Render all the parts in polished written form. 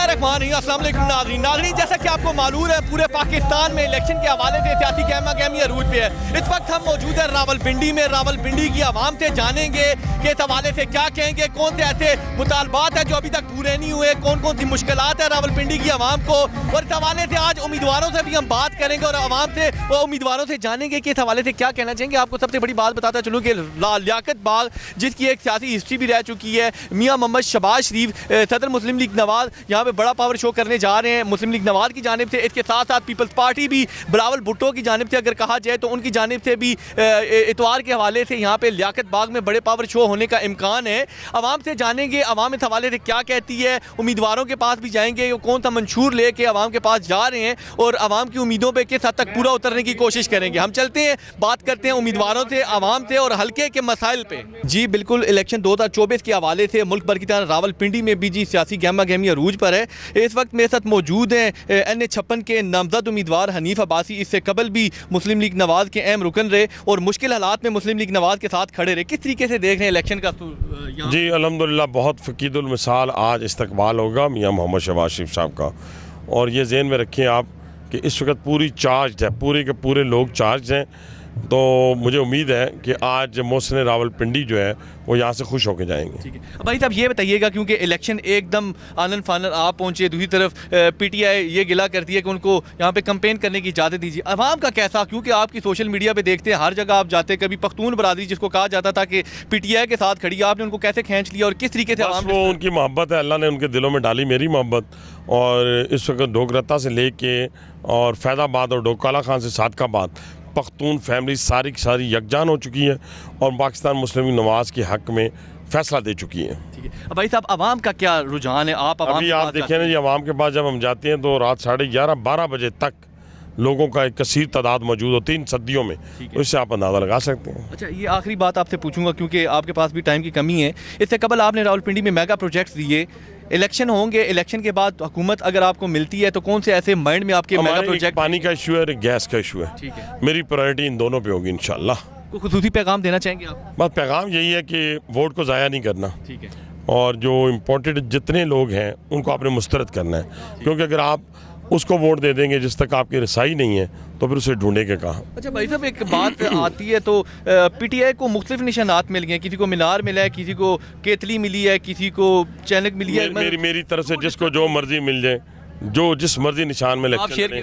अस्सलाम वालेकुम नाज़रीन, जैसा कि आपको मालूम है पूरे पाकिस्तान में इलेक्शन के हवाले से सियासी गहमा गहमी अरूज पे है। इस वक्त हम मौजूद है रावलपिंडी में। रावलपिंडी की आवाम से जानेंगे कि इस हवाले से क्या कहेंगे, कौन से ऐसे मुतालबात हैं जो अभी तक पूरे नहीं हुए, कौन कौन सी मुश्किलात है रावलपिंडी की आवाम को। और इस हवाले से आज उम्मीदवारों से भी हम बात करेंगे और आवाम से उम्मीदवारों से जानेंगे कि इस हवाले से क्या कहना चाहेंगे। आपको सबसे बड़ी बात बताता चलूँ कि लियाकत बाग, जिसकी एक सियासी हिस्ट्री भी रह चुकी है, मियाँ मोहम्मद शहबाज शरीफ सदर मुस्लिम लीग नवाज यहाँ पे बड़ा पावर शो करने जा रहे हैं मुस्लिम लीग नवाज की जानिब से। इसके साथ साथ पीपल्स पार्टी भी बिलावल भुट्टो की जानिब से अगर कहा जाए तो उनकी जानिब से भी इतवार के हवाले से यहाँ पे लियाकत बाग में बड़े पावर शो होने का इम्कान है। आवाम से जानेंगे आवाम इस हवाले से क्या कहती है, उम्मीदवारों के पास भी जाएंगे, कौन सा मंशूर लेके आवाम के पास जा रहे हैं और आवाम की उम्मीदों पर किस हद तक पूरा उतरने की कोशिश करेंगे। हम चलते हैं, बात करते हैं उम्मीदवारों से, आवाम से और हल्के के मसाइल पे। जी बिल्कुल, इलेक्शन 2024 के हवाले से मुल्क भर की तरह रावलपिंडी में भी जी सियासी गहमा गहमी अरूज पर है। इस वक्त मेरे साथ मौजूद हैं NA56 के नामजद उम्मीदवार हनीफ अब्बासी। इससे कबल भी मुस्लिम लीग नवाज के अहम रुकन रहे और मुश्किल हालात में मुस्लिम लीग नवाज के साथ खड़े रहे। किस तरीके से देख रहे हैं इलेक्शन का? जी अल्हम्दुलिल्लाह बहुत फ़कीदुल मिसाल आज इस्तकबाल होगा मियाँ मोहम्मद शहबाज शरीफ साहब का। और ये ज़हन में रखें आप कि इस वक्त पूरी चार्ज है, पूरे के पूरे लोग चार्ज हैं। तो मुझे उम्मीद है कि आज मोहसिन रावलपिंडी जो है वो यहाँ से खुश होकर जाएंगे। ठीक है भाई साहब, ये बताइएगा क्योंकि इलेक्शन एकदम आनन फानन आप पहुँचे, दूसरी तरफ PTI ये गिला करती है कि उनको यहाँ पे कैंपेन करने की इजाज़त दीजिए। अवाम का कैसा, क्योंकि आपकी सोशल मीडिया पे देखते हैं हर जगह आप जाते, कभी पख्तून बरादरी जिसको कहा जाता था कि PTI के साथ खड़ी, आपने उनको कैसे खींच लिया और किस तरीके से? वो उनकी मोहब्बत है, अल्लाह ने उनके दिलों में डाली मेरी मोहब्बत। और इस वक्त डोगरता से लेके और फैज़ाबाद और डोकाला खान से सादकाबाद पख्तून फैमिली सारी की सारी यकजान हो चुकी है और पाकिस्तान मुस्लिम लीग नवाज के हक़ में फ़ैसला दे चुकी है। ठीक है भाई साहब, आवाम का क्या रुझान है? अभी आप देखें ना जी, आवाम के पास जब हम जाते हैं तो रात 11:30-12 बजे तक लोगों का एक कसीर तादाद मौजूद होती है इन सदियों में, तो इससे आप अंदाज़ा लगा सकते हैं। अच्छा, ये आखिरी बात आपसे पूछूंगा क्योंकि आपके पास भी टाइम की कमी है। इससे कबल आपने रावलपिंडी में मेगा प्रोजेक्ट्स दिए, इलेक्शन होंगे, इलेक्शन के बाद हुकूमत अगर आपको मिलती है तो कौन से ऐसे माइंड में आपके मेगा प्रोजेक्ट? पानी का इशू है, गैस का इशू है। ठीक है, मेरी प्रायोरिटी इन दोनों पे होगी इंशाल्लाह। कोई खुसूसी पैगाम देना चाहेंगे आप? बस पैगाम यही है कि वोट को ज़ाया नहीं करना। ठीक है, और जो इम्पोर्टेंट जितने लोग हैं उनको आपने मुस्तरद करना है, क्योंकि अगर आप उसको वोट दे देंगे जिस तक आपकी रसाई नहीं है तो फिर उसे ढूंढेंगे कहाँ। अच्छा भाई साहब, एक बात आती है तो PTI को मुख्तलिफ निशानात मिल गए, किसी को मीनार मिला है, किसी को केतली मिली है, किसी को चैनक मिली है। मेरी तरफ से जिसको जो मर्जी मिल जाए, जो जिस मर्जी निशान में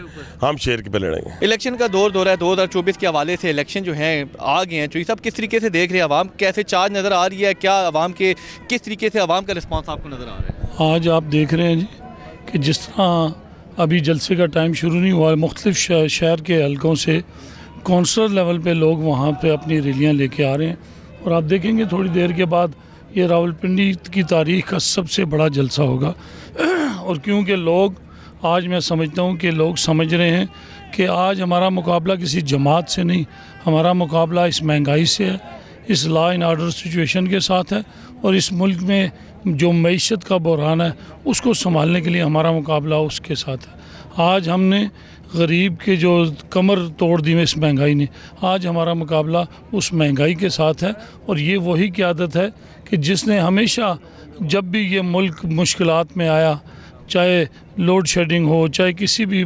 हम शेर के पे लड़ेंगे। इलेक्शन का दौर है, 2024 के हवाले से इलेक्शन जो हैं आ गए हैं, तो ये सब किस तरीके से देख रहे हैं? आवाम कैसे चार्ज नज़र आ रही है? क्या आवाम के किस तरीके से आवाम का रिस्पॉन्स आपको नज़र आ रहा है? आज आप देख रहे हैं जी कि जिस तरह अभी जलसे का टाइम शुरू नहीं हुआ, मुख्तलिफ शहर के हलकों से कौंसलर लेवल पे लोग वहाँ पे अपनी रैलियाँ लेके आ रहे हैं। और आप देखेंगे थोड़ी देर के बाद ये रावलपिंडी की तारीख़ का सबसे बड़ा जलसा होगा। और क्योंकि लोग, आज मैं समझता हूँ कि लोग समझ रहे हैं कि आज हमारा मुकाबला किसी जमात से नहीं, हमारा मुकाबला इस महंगाई से है, इस लॉ एंड आर्डर सिचुएशन के साथ है और इस मुल्क में जो मईशत का बहरान है उसको संभालने के लिए हमारा मुकाबला उसके साथ है। आज हमने गरीब के जो कमर तोड़ दी इस महंगाई ने, आज हमारा मुकाबला उस महंगाई के साथ है। और ये वही क़यादत है कि जिसने हमेशा जब भी ये मुल्क मुश्किलात में आया, चाहे लोड शेडिंग हो, चाहे किसी भी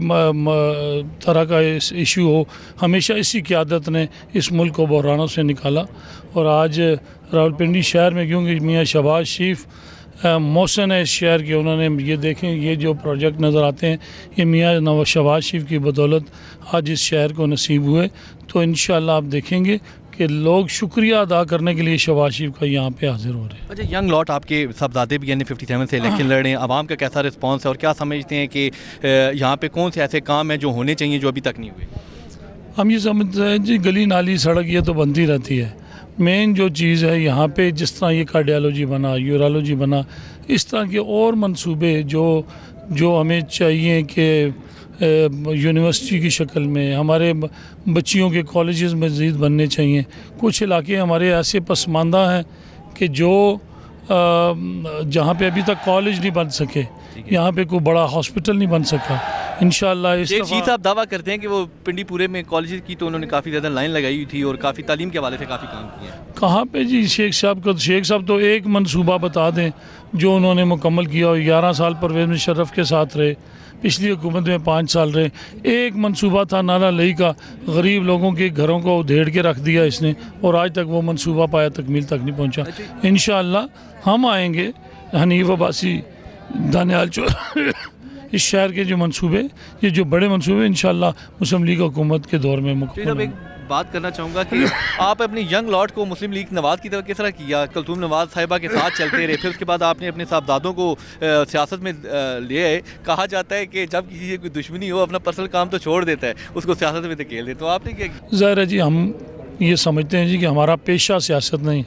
तरह का इशू हो, हमेशा इसी क़यादत ने इस मुल्क को बहरानों से निकाला। और आज रावलपिंडी शहर में क्योंकि मियाँ शहबाज शरीफ मोहसिन है इस शहर के, उन्होंने ये देखें ये जो प्रोजेक्ट नज़र आते हैं ये मियाँ शहबाज शरीफ की बदौलत आज इस शहर को नसीब हुए। तो इंशाअल्लाह आप देखेंगे कि लोग शुक्रिया अदा करने के लिए शहबाज शरीफ का यहाँ पे हाजिर हो रहे हैं। अच्छा, यंग लॉट आपके साहबजादे भी NA57 से इलेक्शन लड़ रहे हैं, आवाम का कैसा रिस्पांस है और क्या समझते हैं कि यहाँ पे कौन से ऐसे काम हैं जो होने चाहिए जो अभी तक नहीं हुए? हम ये समझते हैं जी, गली नाली सड़क ये तो बनती रहती है, मेन जो चीज़ है यहाँ पे जिस तरह ये कार्डियोलॉजी बना, यूरोलॉजी बना, इस तरह के और मंसूबे जो हमें चाहिए कि यूनिवर्सिटी की शक्ल में हमारे बच्चियों के कॉलेजेस मज़ीद बनने चाहिए। कुछ इलाके हमारे ऐसे पसमानदा हैं कि जो जहाँ पे अभी तक कॉलेज नहीं बन सके, यहाँ पे कोई बड़ा हॉस्पिटल नहीं बन सका, इंशाअल्लाह इस शेख दफ़ा साहब दावा करते हैं कि वो पिंडी पूरे में कॉलेज की तो उन्होंने काफ़ी ज़्यादा लाइन लगाई हुई थी और काफ़ी तालीम के हवाले से काफ़ी काम किया है। कहाँ पे जी शेख साहब को, शेख साहब तो एक मंसूबा बता दें जो उन्होंने मुकम्मल किया और 11 साल परवेज़ मुशर्रफ के साथ रहे, पिछली हुकूमत में 5 साल रहे। एक मंसूबा था नाला लई का, गरीब लोगों के घरों को उधेड़ के रख दिया इसने और आज तक वो मंसूबा पाया तकमील तक नहीं पहुँचा। इंशाअल्लाह हम आएंगे हनीफ अब्बासी दानियाल इस शहर के जो मंसूबे, ये जो बड़े मंसूबे इंशाअल्लाह मुस्लिम लीग हुकूमत के दौर में मुकम्मल। एक बात करना चाहूँगा कि आप अपनी यंग लॉट को मुस्लिम लीग नवाज़ की तरफ किस तरह किया? कुलथूम नवाज़ साहिबा के साथ चलते रहे, फिर उसके बाद आपने अपने साहबजादों को सियासत में ले आए। कहा जाता है कि जब किसी से कोई दुश्मनी हो अपना पर्सनल काम तो छोड़ देता है, उसको सियासत में धकेल दे। तो आपने क्या किया? ज़ाहिर है जी, हम ये समझते हैं जी कि हमारा पेशा सियासत नहीं।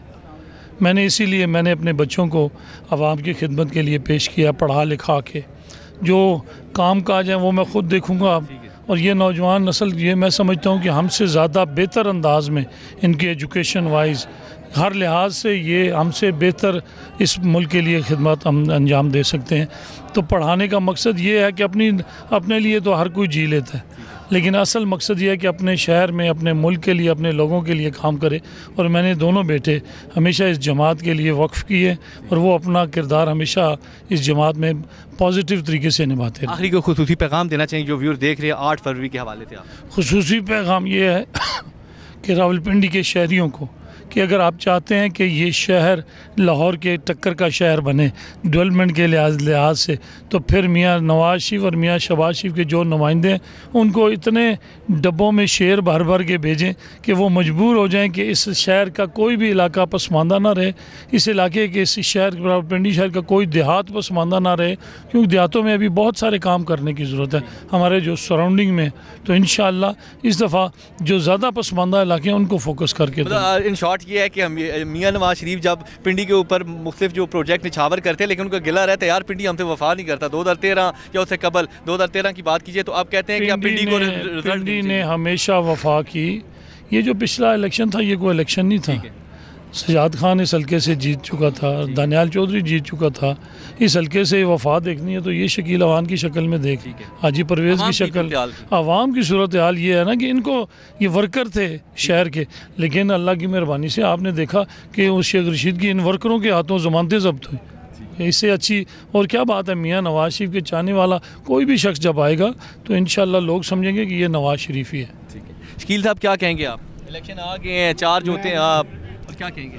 मैंने अपने बच्चों को आवाम की खिदमत के लिए पेश किया, पढ़ा लिखा के जो काम काज है वो मैं ख़ुद देखूँगा। और ये नौजवान नस्ल, ये मैं समझता हूँ कि हमसे ज़्यादा बेहतर अंदाज में इनके एजुकेशन वाइज हर लिहाज से ये हमसे बेहतर इस मुल्क के लिए खिदमत हम अंजाम दे सकते हैं। तो पढ़ाने का मकसद ये है कि अपने लिए तो हर कोई जी लेता है, लेकिन असल मकसद ये है कि अपने शहर में, अपने मुल्क के लिए, अपने लोगों के लिए काम करे। और मैंने दोनों बेटे हमेशा इस जमात के लिए वक्फ़ किए और वो अपना किरदार हमेशा इस जमात में पॉजिटिव तरीके से निभाते रहे। आखिरी को खुसूसी पैगाम देना चाहिए जो व्यूअर देख रहे हैं 8 फरवरी के हवाले से? आप खुसूसी पैगाम ये है कि रावलपिंडी के शहरियों को कि अगर आप चाहते हैं कि ये शहर लाहौर के टक्कर का शहर बने डेवलपमेंट के लिहाज से, तो फिर मियाँ नवाज शरीफ और मियाँ शहबाज शरीफ के जो नुमाइंदे हैं उनको इतने डब्बों में शेर भर भर के भेजें कि वो मजबूर हो जाएं कि इस शहर का कोई भी इलाका पसमानदा ना रहे, इस इलाके के, इस शहर रावलपिंडी शहर का कोई देहात पसमानदा ना रहे, क्योंकि देहातों में अभी बहुत सारे काम करने की ज़रूरत है हमारे जो सराउंडिंग में। तो इंशाअल्लाह इस दफ़ा जो ज़्यादा पसमानदा इलाके हैं उनको फोकस करके इन शॉर्ट ये है कि हम मियाँ नवाज शरीफ जब पिंडी के ऊपर मुख्तलिफ जो प्रोजेक्ट निछावर करते हैं, लेकिन उनका गिला रहता है यार पिंडी हमसे वफा नहीं करता। 2013 या उससे कबल 2013 की बात कीजिए तो आप कहते हैं कि आप पिंडी को पिंडी ने हमेशा वफा की। ये जो पिछला इलेक्शन था ये कोई इलेक्शन नहीं था। सजाद खान इस हल्के से जीत चुका था, दानियाल चौधरी जीत चुका था। इस हल्के से वफा देखनी है तो ये शकील अवान की शक्ल में देख, हाजी परवेज़ की शक्ल, आवाम की सूरत हाल ये है ना कि इनको, ये वर्कर थे शहर के, लेकिन अल्लाह की मेहरबानी से आपने देखा कि उस शेख रशीद की इन वर्करों के हाथों ज़मानतें ज़ब्त हुई। इससे अच्छी और क्या बात है? मियाँ नवाज शरीफ के चाहने वाला कोई भी शख्स जब आएगा तो इंशाअल्लाह लोग समझेंगे कि ये नवाज शरीफ ही है। शकील साहब क्या कहेंगे आप? इलेक्शन आ गए हैं, चार्ज होते हैं आप, और क्या कहेंगे?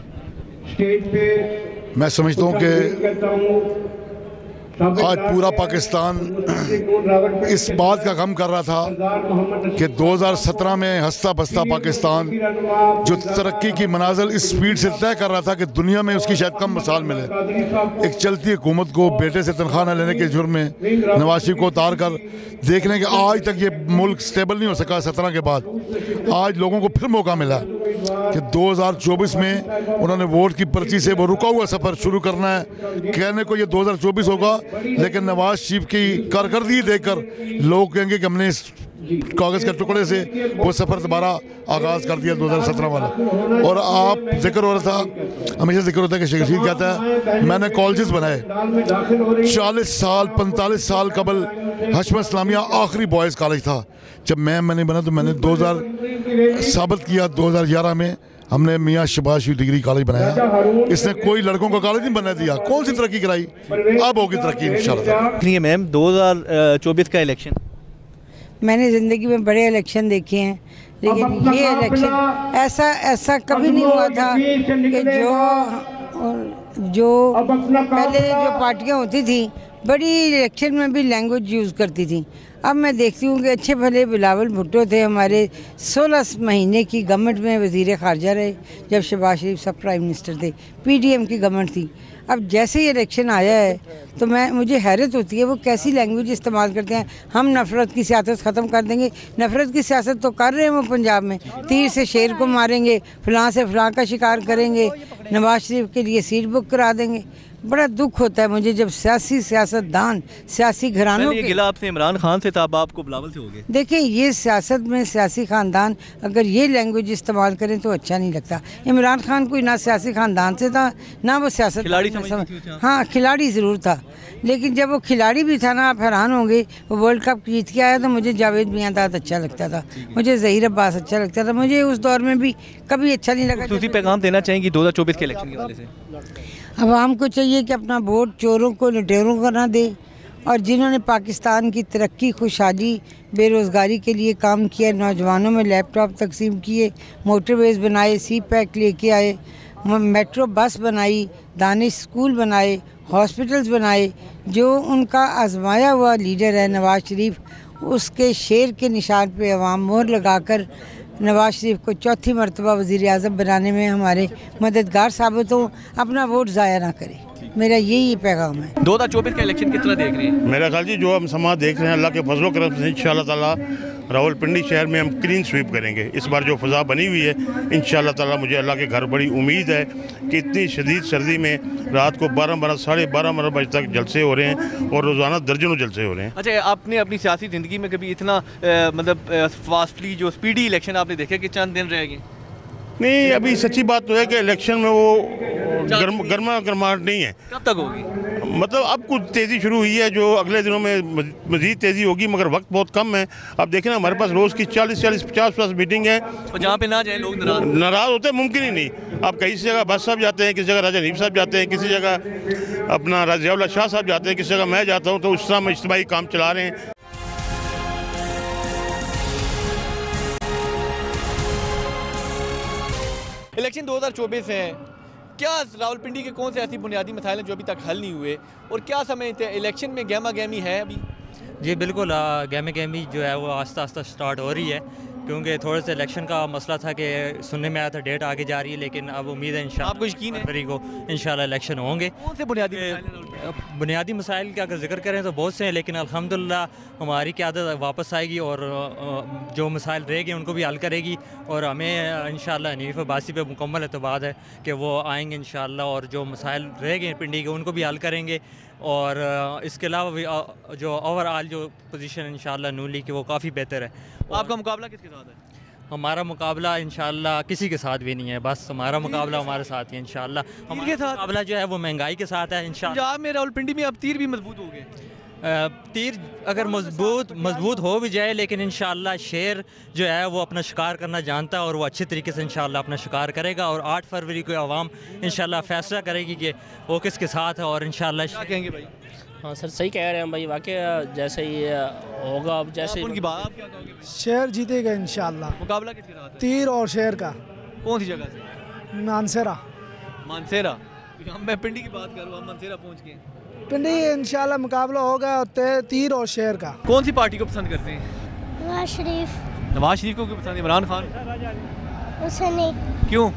मैं समझता हूँ कि आज पूरा पाकिस्तान इस बात का गम कर रहा था कि 2017 में हंसता बसता पाकिस्तान जो तरक्की की मनाजिल इस स्पीड से तय कर रहा था कि दुनिया में उसकी शायद कम मिसाल मिले, एक चलती हुकूमत को बेटे से तनख्वाह न लेने के जुर्म में नवाज शरीफ को उतार कर देखने के आज तक ये मुल्क स्टेबल नहीं हो सका। 17 के बाद आज लोगों को फिर मौका मिला कि 2024 में उन्होंने वोट की पर्ची से वो रुका हुआ सफ़र शुरू करना है। कहने को ये 2024 होगा, लेकिन नवाज शरीफ की कारकर्दगी देखकर लोग कहेंगे कि हमने इस कागज़ के टुकड़े से वो सफ़र दोबारा आगाज़ कर दिया 2017 वाला। और आप जिक्र हो रहा था, हमेशा जिक्र होता है कि शेख रशीद कहता है मैंने कॉलेजेस बनाए 40 साल 45 साल कबल हशम इस्लामिया आखिरी बॉयज़ कॉलेज था। जब मैंने बना तो मैंने 2000 साबित किया 2011 में हमने मियाँ शहबाज शरीफ डिग्री कॉलेज बनाया। इसने कोई लड़कों का कॉलेज नहीं बना दिया। कौन सी तरक्की कराई? अब होगी तरक्की इंशाल्लाह। मैम 2024 का इलेक्शन, मैंने ज़िंदगी में बड़े इलेक्शन देखे हैं, लेकिन ये इलेक्शन ऐसा कभी नहीं हुआ था कि जो पहले जो पार्टियां होती थी बड़ी इलेक्शन में भी लैंग्वेज यूज़ करती थी। अब मैं देखती हूँ कि अच्छे भले बिलावल भुट्टो थे, हमारे 16 महीने की गवर्नमेंट में वज़ीर ख़ारजा रहे जब शहबाज शरीफ सब प्राइम मिनिस्टर थे, PDM की गवर्नमेंट थी। अब जैसे ही इलेक्शन आया है तो मुझे हैरत होती है वो कैसी लैंग्वेज इस्तेमाल करते हैं। हम नफ़रत की सियासत ख़त्म कर देंगे, नफ़रत की सियासत तो कर रहे हैं वो पंजाब में, तीर से शेर को मारेंगे, फ़लाँ से फ़लाँ का शिकार करेंगे, नवाज शरीफ के लिए सीट बुक करा देंगे। बड़ा दुख होता है मुझे जब सियासतदान सियासी घरानों ये गिला आपने इमरान खान से था, अब आपको बिलावल से हो गए। देखिए, ये सियासत में सियासी ख़ानदान अगर ये लैंग्वेज इस्तेमाल करें तो अच्छा नहीं लगता। इमरान खान कोई ना सियासी ख़ानदान से था ना वो सियासत खिलाड़ी हाँ, खिलाड़ी ज़रूर था, लेकिन जब वो खिलाड़ी भी था ना, आप हैरान होंगे, वो वर्ल्ड कप जीत के आया तो मुझे जावेद मियांदाद अच्छा लगता था, मुझे ज़हीर अब्बास अच्छा लगता था, मुझे उस दौर में भी कभी अच्छा नहीं लगा। दूसरी पैगाम देना चाहेंगे 2024 के इलेक्शन के हवाले से? आवाम को चाहिए कि अपना वोट चोरों को लुटेरों को ना दे, और जिन्होंने पाकिस्तान की तरक्की, खुशहाली, बेरोज़गारी के लिए काम किया, नौजवानों में लैपटॉप तकसीम किए, मोटरवेज़ बनाए, सी पैक लेके आए, मेट्रो बस बनाई, दानिश स्कूल बनाए, हॉस्पिटल्स बनाए, जो उनका आजमाया हुआ लीडर है नवाज शरीफ, उसके शेर के निशान पे अवाम मोहर लगाकर नवाज शरीफ को चौथी मरतबा वज़ीर आज़म बनाने में हमारे मददगार साबित हो, अपना वोट ज़ाया ना करें। मेरा यही पैगाम है। 2024 का इलेक्शन किस तरह देख रहे हैं? मेरा ख्याल जी, जो हम समाज देख रहे हैं, अल्लाह के फजलो करम से इंशाअल्लाह ताला रावलपिंडी शहर में हम क्लीन स्वीप करेंगे। इस बार जो फ़ज़ा बनी हुई है, इंशाअल्लाह ताला मुझे अल्लाह के घर बड़ी उम्मीद है कि इतनी शदीद सर्दी में रात को 12 साढ़े 12 बजे तक जलसे हो रहे हैं और रोज़ाना दर्जनों जलसे हो रहे हैं। अच्छा, आपने अपनी सियासी ज़िंदगी में कभी इतना मतलब फास्टली जो स्पीडी इलेक्शन आपने देखे कि चंद दिन रह गए? नहीं, अभी सच्ची बात तो है कि इलेक्शन में वो गर्माहट नहीं है। कब तक होगी? मतलब अब कुछ तेज़ी शुरू हुई है, जो अगले दिनों में मज़ीद तेज़ी होगी, मगर वक्त बहुत कम है। अब देखें ना, हमारे पास रोज़ की 40-40, 50+ मीटिंग है, और जहाँ पे ना जाए लोग नाराज़ होते हैं, मुमकिन ही नहीं। आप कई जगह बस साहब जाते हैं, किसी जगह राजा नीब साहब जाते हैं, किसी जगह अपना रज़ियाउल्लाह शाह साहब जाते हैं, किसी जगह मैं जाता हूँ, तो उस तरह हम इज्तिमाई काम चला रहे हैं। इलेक्शन 2024 है, क्या रावलपिंडी के कौन से ऐसी बुनियादी मसाइल हैं जो अभी तक हल नहीं हुए, और क्या समझते हैं इलेक्शन में गहमा गहमी है अभी? जी बिल्कुल, गहमा गहमी जो है वो आस्ता आस्ता स्टार्ट हो रही है, क्योंकि थोड़े से इलेक्शन का मसला था कि सुनने में आया था डेट आगे जा रही है, लेकिन अब उम्मीद है इंशाल्लाह आपको यकीन है फरवरी को इंशाल्लाह इलेक्शन होंगे। कौन से बुनियादी मसाइल का अगर जिक्र करें तो बहुत से हैं, लेकिन अल्हम्दुलिल्लाह हमारी क़यादत वापस आएगी और जो मसाइल रह गए उनको भी हल करेगी, और हमें इंशाल्लाह हनीफ अब्बासी पे मुकम्मल एतबार है कि वो आएंगे इंशाल्लाह, और जो मसाइल रह गए पिंडी के उनको भी हल करेंगे। और इसके अलावा भी जो ओवरऑल जो पोजीशन इंशाल्लाह नून लीग की वो काफ़ी बेहतर है। आपका मुकाबला किसके साथ है? हमारा मुकाबला इंशाल्लाह किसी के साथ भी नहीं है, बस हमारा मुकाबला हमारे साथ ही इंशाल्लाह। हमारा मुकाबला जो है वो महंगाई के साथ है इंशाल्लाह। पंजाब में रावलपिंडी में अब तीर भी मजबूत हो गए। तीर अगर मजबूत हो भी जाए, लेकिन इंशाल्लाह शेर जो है वो अपना शिकार करना जानता है, और वो अच्छे तरीके से इंशाल्लाह अपना शिकार करेगा, और 8 फरवरी को आवाम इंशाल्लाह फैसला करेगी कि वो किसके साथ है। और इंशाल्लाह क्या कहेंगे भाई? हाँ सर, सही कह रहे हैं भाई, वाकई जैसे ही होगा, अब जैसे उनकी बात आप क्या कहोगे? शेर जीतेगा इंशाल्लाह। मुकाबला किसके साथ है? तीर और शेर का। कौन सी जगह से? मानसेरा। मानसेरा? मैं पिंडी की बात कर रहा हूँ, मानसेरा पहुँच गए। पिंडी इंशाल्लाह मुकाबला होगा तीर और शेर का। कौन सी पार्टी को पसंद करते हैं? नवाज शरीफ। नवाज शरीफ को क्यों पसंद है? इमरान खान? उसे नहीं। क्यों?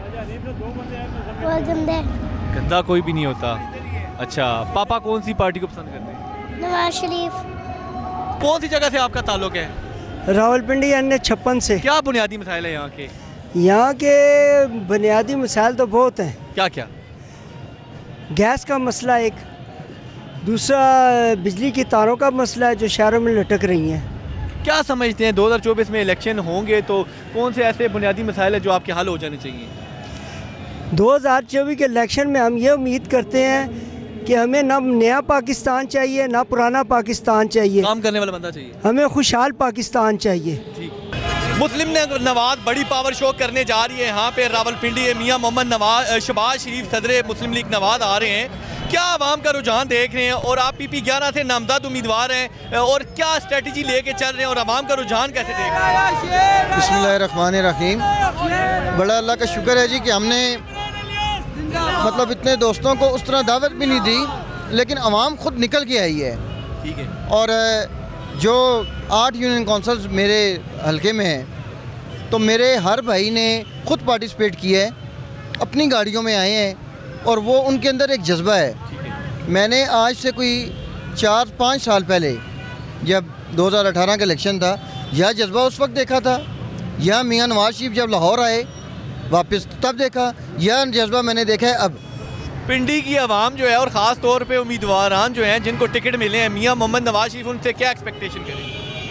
वो गंदा। गंदा कोई भी नहीं होता। अच्छा, पापा कौन सी पार्टी को पसंद करते हैं? नवाज शरीफ। कौन सी जगह से आपका ताल्लुक है? रावलपिंडी NH56 से। क्या बुनियादी मसाइल है यहाँ के? यहाँ के बुनियादी मसाइल तो बहुत हैं। क्या क्या? गैस का मसला एक, दूसरा बिजली की तारों का मसला है जो शहरों में लटक रही हैं। क्या समझते हैं 2024 में इलेक्शन होंगे तो कौन से ऐसे बुनियादी मसाइल है जो आपके हल हो जाने चाहिए? 2024 के इलेक्शन में हम ये उम्मीद करते हैं कि हमें ना नया पाकिस्तान चाहिए, ना पुराना पाकिस्तान चाहिए, काम करने वाला बंदा चाहिए, हमें खुशहाल पाकिस्तान चाहिए। ठीक। मुस्लिम नवाज बड़ी पावर शो करने जा रही है यहाँ पे रावलपिंडी। मियाँ मोहम्मद शहबाज शरीफ सदर मुस्लिम लीग नवाज आ रहे हैं। क्या आवाम का रुझान देख रहे हैं, और आप PP 11 से नामजद उम्मीदवार हैं, और क्या स्ट्रेटजी लेके चल रहे हैं, और आवाम का रुझान कैसे देख रहे हैं? बिस्मिल्लाहिर्रहमानिर्रहीम। बड़ा अल्लाह का शुक्र है जी कि हमने मतलब इतने दोस्तों को उस तरह दावत भी नहीं दी, लेकिन आवाम खुद निकल के आई है। ठीक है। और जो 8 यूनियन काउंसिल्स मेरे हलके में हैं, तो मेरे हर भाई ने खुद पार्टिसिपेट किया है, अपनी गाड़ियों में आए हैं, और वो उनके अंदर एक जज्बा है। मैंने आज से कोई 4-5 साल पहले जब 2018 का इलेक्शन था, यह जज्बा उस वक्त देखा था, यह मियाँ नवाज शरीफ जब लाहौर आए वापस तब देखा, यह जज्बा मैंने देखा है अब। पिंडी की आवाम जो है और ख़ास तौर पे उम्मीदवारान जो हैं जिनको टिकट मिले हैं मियां मोहम्मद नवाज शरीफ, उनसे क्या एक्सपेक्टेशन करें?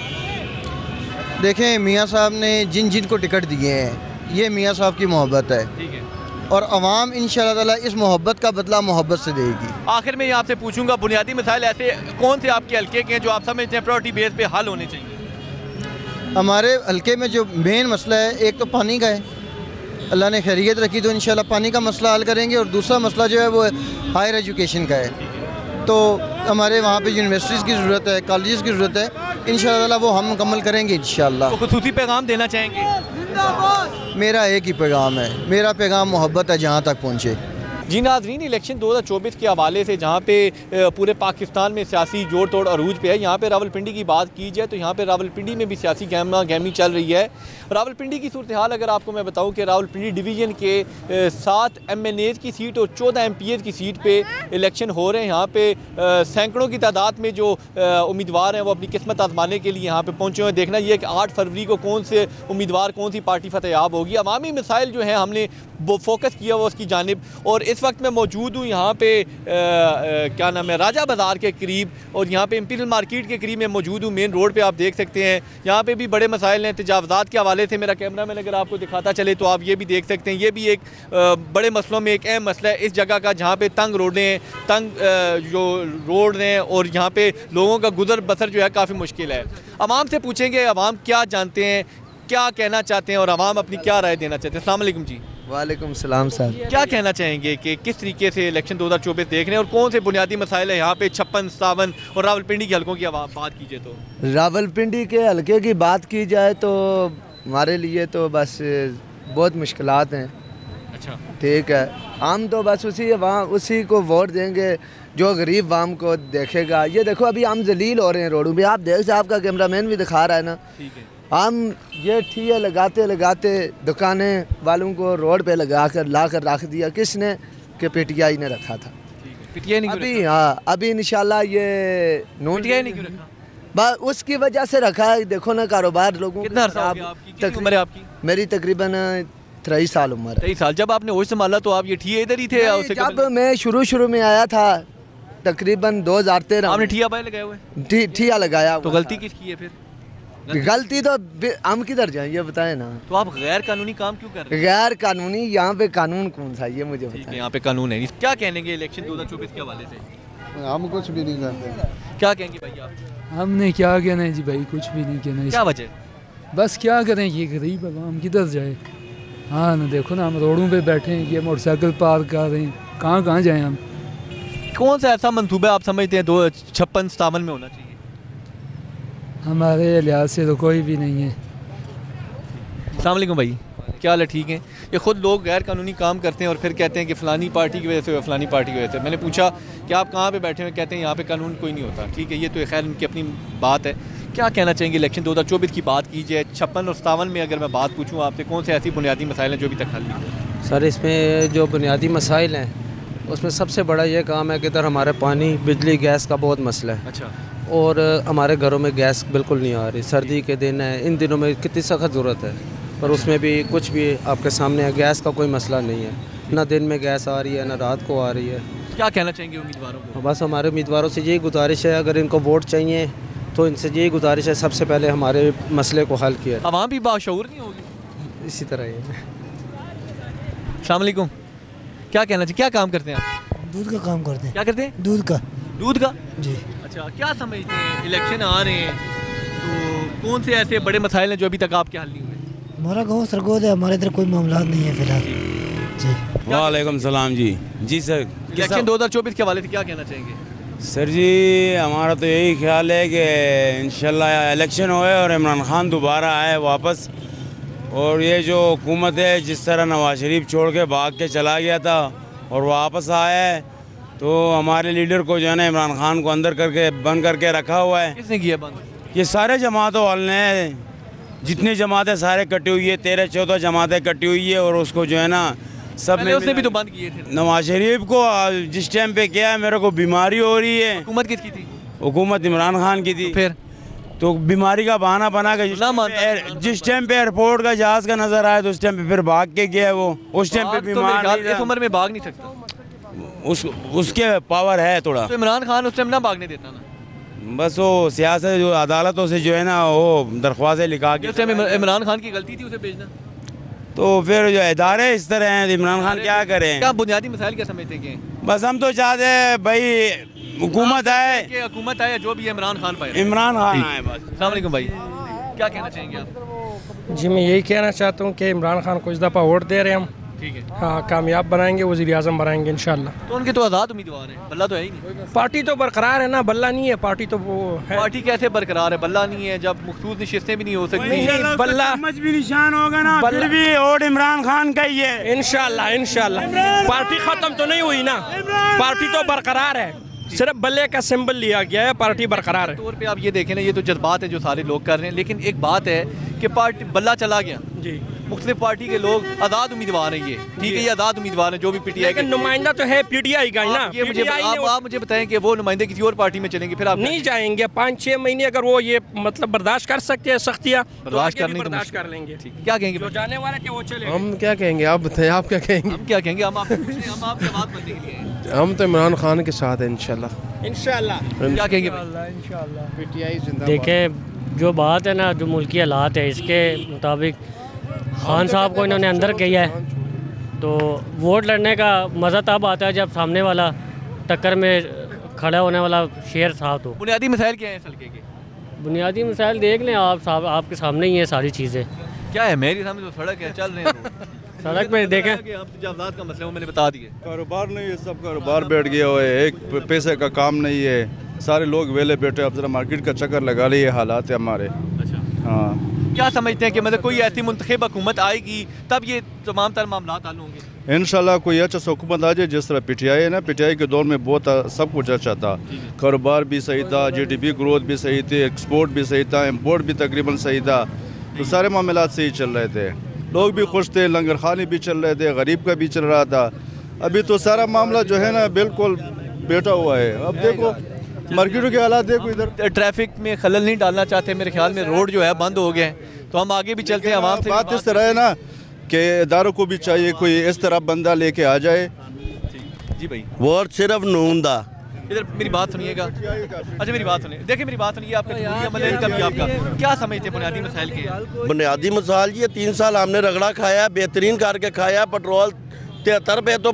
देखें, मियाँ साहब ने जिन जिन को टिकट दिए हैं ये मियाँ साहब की मोहब्बत है, ठीक है, और अवाम इंशाअल्लाह ताला इस मोहब्बत का बदला मोहब्बत से देगी। आखिर में ये आपसे पूछूंगा, बुनियादी मसाइल ऐसे कौन से आपके हल्के के हैं जो आप समझते हैं प्रायोरिटी बेस पे हल होने चाहिए? हमारे हल्के में जो मेन मसला है, एक तो पानी का है, अल्लाह ने खैरियत रखी तो इंशाल्लाह पानी का मसला हल करेंगे, और दूसरा मसला जो है वो हायर एजुकेशन का है। तो हमारे वहाँ पे यूनिवर्सिटीज़ की ज़रूरत है, कॉलेजेस की ज़रूरत है, इंशाअल्लाह ताला वो हम मुकम्मल करेंगे इंशाअल्लाह। तो खुसूसी पैगाम देना चाहेंगे? मेरा एक ही पैगाम है, मेरा पैगाम मोहब्बत है जहाँ तक पहुँचे। जी नाज़रीन, इलेक्शन 2024 के हवाले से जहाँ पे पूरे पाकिस्तान में सियासी जोड़ तोड़ अरूज पे है, यहाँ पे रावलपिंडी की बात की जाए तो यहाँ पे रावलपिंडी में भी सियासी गहमा गहमी चल रही है। रावलपिंडी की सूरत हाल अगर आपको मैं बताऊँ कि रावलपिंडी डिवीज़न के 7 MNAs की सीट और 14 MPs की सीट पे इलेक्शन हो रहे हैं। यहाँ पे सैकड़ों की तादाद में जो उम्मीदवार हैं वो अपनी किस्मत आजमाने के लिए यहाँ पे पहुँचे हुए। देखना ये कि 8 फरवरी को कौन से उम्मीदवार कौन सी पार्टी फतेहयाब होगी। अवामी मसाइल जो हैं हमने वो फोकस किया हुआ उसकी जानिब, और इस वक्त मैं मौजूद हूँ यहाँ पे क्या नाम है, राजा बाज़ार के करीब, और यहाँ पे इंपीरियल मार्केट के करीब मैं मौजूद हूँ। मेन रोड पे आप देख सकते हैं यहाँ पे भी बड़े मसाइल हैं तजावज़ात के हवाले से। मेरा कैमरा मैन अगर आपको दिखाता चले तो आप ये भी देख सकते हैं, ये भी एक बड़े मसलों में एक अहम मसला है इस जगह का, जहाँ पे तंग रोडें हैं, तंग जो रोड हैं, और यहाँ पे लोगों का गुजर बसर जो है काफ़ी मुश्किल है। अवाम से पूछेंगे अवाम क्या जानते हैं, क्या कहना चाहते हैं, और अवाम अपनी क्या राय देना चाहते हैं। अस्सलाम वालेकुम जी। वालेकुम सलाम साहब। क्या कहना चाहेंगे कि किस तरीके से इलेक्शन 2024 देख रहे हैं, और कौन से बुनियादी मसाइल है यहाँ पे 56, 57 और रावलपिंडी के हलकों की बात कीजिए तो? रावलपिंडी के हलके की बात की जाए तो हमारे लिए तो बस बहुत मुश्किलात हैं। अच्छा, ठीक है, हम तो बस उसी को वोट देंगे जो गरीब वाम को देखेगा। ये देखो अभी हम जलील हो रहे हैं रोडों में, आप देख से आपका कैमरामैन भी दिखा रहा है ना। ठीक है, हम ये ठिये लगाते दुकानें वालों को रोड पे ला कर रख दिया। किसने? कि PTI ने रखा था। PTI नहीं अभी, हाँ अभी इंशाल्लाह ये PTI नहीं क्यों रखा? बस उसकी वजह से रखा है। देखो ना कारोबार लोगों कितना अर्सा हो गया आपकी? कितनी उम्र है आपकी? मेरी तकरीबन 23 साल उम्र है। 23 साल। जब आपने होश संभाला तो आप ये ठिये इधर ही थे? जब मैं शुरू में आया था तकरीबन 2013 आपने ठिया बाय लगाए हुए? ठिया लगाया। तो गलती किसकी है फिर? गलती तो हम किधर जाएं ये बताएं ना। तो आप गैर कानूनी काम क्यों कर रहे हैं? गैर कानूनी? यहाँ पे कानून कौन सा ये मुझे बताएं। यहाँ पे कानून है नहीं। क्या कहेंगे इलेक्शन 2024 के हवाले से? हम कुछ भी नहीं करते। क्या कहेंगे भाई आप? हमने क्या कहना है जी भाई, कुछ भी नहीं कहना है। क्या वजह? बस क्या करें, ये गरीब हम किधर जाए। हाँ ना, देखो ना हम रोडों पे बैठे हैं, ये मोटरसाइकिल पार्क कर रहे हैं, कहाँ जाएँ हम? कौन सा ऐसा मंसूबा आप समझते हैं 56, 57 में होना चाहिए? हमारे लिहाज से तो कोई भी नहीं है। अस्सलाम वालेकुम भाई, क्या हाल है? ठीक है। ये खुद लोग गैर कानूनी काम करते हैं और फिर कहते हैं कि फ़लानी पार्टी की वजह से, फ़लानी पार्टी की वजह से। मैंने पूछा कि आप कहाँ पे बैठे हुए, कहते हैं यहाँ पे कानून कोई नहीं होता। ठीक है, ये तो खैर उनकी अपनी बात है। क्या कहना चाहेंगे इलेक्शन 2024 की बात की जाए? 56 और 57 में अगर मैं बात पूछूँ आपसे, कौन से ऐसी बुनियादी मसाइल हैं जो अभी तक हल नहीं हुए? सर, इसमें जो बुनियादी मसाइल हैं उसमें सबसे बड़ा ये काम है कि इधर हमारे पानी, बिजली, गैस का बहुत मसला है। अच्छा। और हमारे घरों में गैस बिल्कुल नहीं आ रही। सर्दी के दिन है, इन दिनों में कितनी सख्त ज़रूरत है, पर उसमें भी कुछ भी आपके सामने है, गैस का कोई मसला नहीं है। ना दिन में गैस आ रही है, ना रात को आ रही है। क्या कहना चाहेंगे उम्मीदवारों को? बस हमारे उम्मीदवारों से यही गुजारिश है, अगर इनको वोट चाहिए तो इनसे यही गुजारिश है, सबसे पहले हमारे मसले को हल किया। आवाम भी बाशऊर नहीं होगी इसी तरह ही। अस्सलाम वालेकुम, क्या कहना चाहिए? क्या काम करते हैं आप? दूध का काम करते हैं। क्या करते हैं? दूध का। दूध का जी। अच्छा, क्या समझते हैं इलेक्शन आ रहे हैं तो कौन से ऐसे बड़े मसाइल हैं जो अभी तक आपके हल नहीं हुए? हमारा गाँव सरगोद है, हमारे इधर कोई मामला नहीं है फिलहाल। जी। वालेकुम सलाम जी। जी सर, इलेक्शन 2024 के हवाले से क्या कहना चाहेंगे? सर जी, हमारा तो यही ख्याल है कि इंशाल्लाह इलेक्शन होए और इमरान खान दोबारा आए वापस। और ये जो हुकूमत है, जिस तरह नवाज शरीफ छोड़ के भाग के चला गया था और वापस आया है, तो हमारे लीडर को जो है ना इमरान खान को अंदर करके बंद करके रखा हुआ है। किसने किया बंद? ये सारे जमातों वाले ने, जितनी जमातें सारे कटी हुई है, 13-14 जमातें कटी हुई है, और उसको जो है ना सब ने उसने भी तो बंद किए थे। नवाज शरीफ को जिस टाइम पे किया है, मेरे को बीमारी हो रही है। हुकूमत किसकी थी? हुकूमत इमरान खान की थी। फिर तो बीमारी का बहाना बना के जिस टाइम पे एयरपोर्ट का जहाज का नजर आया तो उस टाइम पे फिर भाग के गया वो। उस टाइम पे बीमार इस उम्र में भाग नहीं सकता। उसके पावर है थोड़ा। तो इमरान खान उस टाइम ना भागने देता ना, बस वो सियासत जो अदालतों से जो है ना वो दरख्वास्तें लिखा के, उस टाइम इमरान खान की गलती थी उसे भेजना। तो फिर जो इदारे इस तरह हैं, इमरान खान क्या करें? क्या बुनियादी मसाइल क्या समझते हैं? बस हम तो चाहते हैं भाई हुकूमत आए, हुकूमत आए, जो भी है इमरान खान पाए, इमरान खान आए बस। अस्सलाम वालेकुम भाई, क्या कहना चाहेंगे आप? जी मैं यही कहना चाहता हूँ कि इमरान खान को इस दफ़ा वोट दे रहे हैं हम, ठीक है, हाँ कामयाब बनाएंगे, वज़ीर आज़म बनाएंगे इंशाल्लाह। तो उनके तो आज़ाद उम्मीदवार हैं, बल्ला तो है ही नहीं। पार्टी तो बरकरार है ना, बल्ला नहीं है पार्टी, तो वो है। पार्टी कैसे बरकरार है, बल्ला नहीं है जब मखसूस नशिस्तें भी नहीं हो सकती? नहीं बल्ला भी निशान होगा ना, फिर भी वोट इमरान खान का ही है इंशाल्लाह। इंशाल्लाह पार्टी ख़त्म तो नहीं हुई ना, पार्टी तो बरकरार है, सिर्फ बल्ले का सिंबल लिया गया है, पार्टी बरकरार है। तौर पे आप ये देखें ना, ये तो जज्बात है जो सारे लोग कर रहे हैं, लेकिन एक बात है कि पार्टी बल्ला चला गया जी, मुख्तलिफ पार्टी के लोग आज़ाद उम्मीदवार हैं, ये ठीक है, ये आज़ाद उम्मीदवार हैं जो भी पीटीआई के नुमाइंदा तो है पीटीआई का ही ना। ये मुझे आप मुझे बताएं कि वो नुमाइंदे किसी और पार्टी में चलेंगे, फिर आप नहीं जाएंगे। 5-6 महीने अगर वो ये मतलब बर्दाश्त कर सकते हैं सख्तियाँ, बर्दाश्त करने बर्दाश्त कर लेंगे। क्या कहेंगे? जो जाने वाले थे वो चले। हम क्या कहेंगे, आप बताएं, आप क्या कहेंगे? हम क्या कहेंगे, हम आपसे बात करने के लिए हम तो इमरान खान के साथ हैं इंशाल्लाह। इंशाल्लाह क्या कहेंगे? देखें जो बात है ना, जो मुल्की हालात है, इसके मुताबिक खान साहब को इन्होंने अंदर किया है, तो वोट लड़ने का मज़ा तब आता है जब सामने वाला टक्कर में खड़ा होने वाला शेर साहब। तो बुनियादी मसाइल क्या हैं हल्के के? बुनियादी मसाइल देख लें आप साहब, आपके सामने ही है सारी चीज़ें। क्या है? मेरे सामने तो सड़क है, चल रहे हैं सड़क में देखें जवाब का मसला मैंने बता दिए। कारोबार नहीं है, सब कारोबार बैठ गया हुआ है, एक पैसे का काम नहीं है, सारे लोग वेले बैठे। अब जरा मार्केट का चक्कर लगा लिए, हालात है हमारे। अच्छा हाँ, क्या समझते हैं कि मतलब कोई ऐसी मुंतखब हुकूमत आएगी तब ये तमाम तर मामला हल होंगे? इंशाल्लाह कोई अच्छा हुकूमत आ जाए, जिस तरह पीटीआई है ना, पीटीआई के दौर में बहुत सब कुछ अच्छा था, कारोबार भी सही था, जीडीपी ग्रोथ भी सही थी, एक्सपोर्ट भी सही था, इम्पोर्ट भी तकरीबन सही था, तो सारे मामला सही चल रहे थे, लोग भी खुश थे, लंगर खाने भी चल रहे थे, गरीब का भी चल रहा था। अभी तो सारा मामला जो है ना बिल्कुल बैठा हुआ है। अब देखो मार्केटों के हालात देखो, इधर ट्रैफिक में खलल नहीं डालना चाहते, मेरे ख्याल में रोड जो है बंद हो गए हैं, तो हम आगे भी चलते हैं। आवाम से बात इस तरह है ना कि इदारों को भी चाहिए कोई इस तरह बंदा लेके आ जाए। जी भाई, वोट सिर्फ नून दा। इधर मेरी बात सुनिएगा, अच्छा मेरी बात सुनिए, देखिए मेरी बात सुनिए, आपका क्या समझते बुनियादी मसाइल के? बुनियादी मसाइल ये 3 साल हमने रगड़ा खाया, बेहतरीन करके खाया। पेट्रोल 73 रुपये तो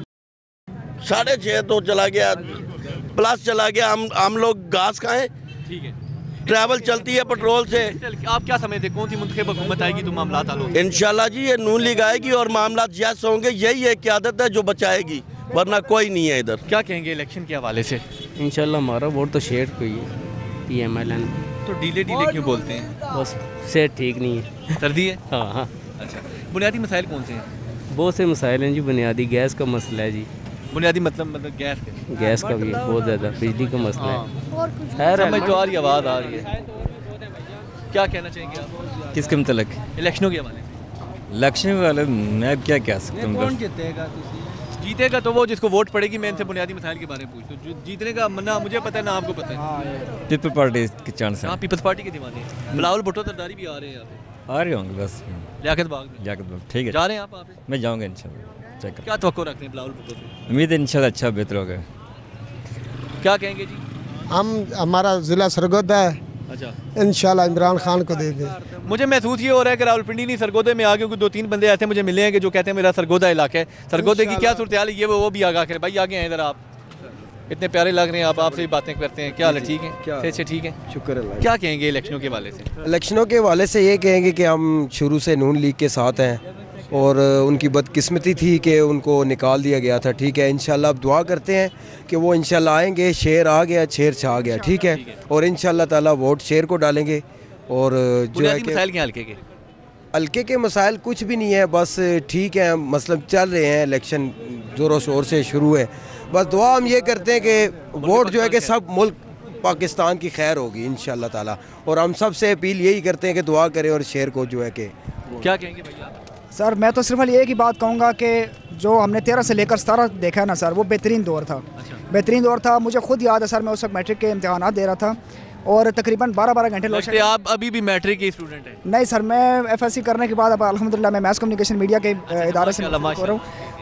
6.5 तो चला गया, प्लस चला गया। हम लोग घास खाएं, ठीक है, ट्रैवल चलती है पेट्रोल से। आप क्या समझते कौन सी मुंतखब हुकूमत आएगी तो मामला हल होंगे? इंशाल्लाह जी ये नून लीग आएगी और मामला जैस होंगे। यही एक क़यादत है जो बचाएगी, वरना कोई नहीं है इधर। क्या कहेंगे इलेक्शन के हवाले से? इंशाल्लाह हमारा वोट तो शेर को ही है, PMLN। तो डीले क्यों बोलते हैं? बस शेर ठीक नहीं है, सर्दी है। हाँ हाँ। अच्छा, बुनियादी मसाइल कौन से हैं? बहुत से मसाइल हैं जी। बुनियादी गैस का मसला है जी। बुनियादी मतलब गैस का भी बहुत ज़्यादा, बिजली का मसला है। समझ तो आ रही, आवाज़ आ रही है। क्या कहना चाहेंगे आप किसके मतलब? इलेक्शनों के हवाले से। इलेक्शन वाले मैं क्या कह सकता हूँ? कौन जीतेगा तो वो जिसको वोट पड़ेगी। मैं इनसे बुनियादी मसाइल के बारे में पूछता हूँ। जीतने का ना मुझे पता है ना आपको पता है। पीपल पार्टी के चांस है। पीपल्स पार्टी के दीवाने हैं। बिलावल भुट्टो सरदारी भी आ रहे हैं यहाँ पे। आ रहे होंगे बस। लियाकत बाग ठीक है, जा रहे हैं आप वहाँ पे? मैं जाऊँगा इंशाल्लाह। क्या तवक्को रख रहे हैं बिलावल भुट्टो से? उम्मीद है इंशाल्लाह अच्छा बेहतर होगा। क्या कहेंगे जी? हमारा ज़िला सरगोदा है। अच्छा, इंशाल्लाह इमरान खान को देंगे। मुझे महसूस ये हो रहा है कि रावलपिंडी नहीं सरगोदे में आगे 2-3 बंदे ऐसे मुझे मिले हैं कि जो कहते हैं मेरा सरगोदा इलाका है। सरगोदे की क्या सूरत हाल है ये वो भी आगाह करें। भाई आगे हैं इधर, आप इतने प्यारे लग रहे हैं, आप आपसे ही बातें करते हैं। क्या हाल है? ठीक है, अच्छे ठीक है, शुक्र है। क्या कहेंगे इलेक्शनों के हवाले से? इलेक्शनों के हवाले से ये कहेंगे कि हम शुरू से नून लीग के साथ हैं और उनकी बदकिस्मती थी कि उनको निकाल दिया गया था। ठीक है, इंशाल्लाह अब दुआ करते हैं कि वो इंशाल्लाह आएंगे। शेर आ गया, शेर छा गया। ठीक है, और इंशाल्लाह ताला वोट शेर को डालेंगे। और जो है कि हल्के के मसाइल कुछ भी नहीं है, बस ठीक है, मतलब चल रहे हैं, इलेक्शन ज़ोरों शोर से शुरू है। बस दुआ हम ये करते हैं कि वोट जो है कि सब मुल्क पाकिस्तान की खैर होगी इंशाल्लाह ताला। और हम सब से अपील यही करते हैं कि दुआ करें और शेर को जो है कि। क्या कहेंगे भैया? सर मैं तो सिर्फ एक ही बात कहूँगा कि जो हमने 13 से लेकर 17 देखा है ना सर, वो बेहतरीन दौर था। बेहतरीन दौर था, मुझे खुद याद है सर, मैं उस वक्त मैट्रिक के इम्तहान दे रहा था और तकरीबन 12-12 घंटे लगते। आप अभी भी मैट्रिक के स्टूडेंट हैं? नहीं सर, मैं FSC करने के बाद अब अल्हम्दुलिल्लाह मैं मैस कम्युनिकेशन मीडिया के इदारे से हो रहा हूँ।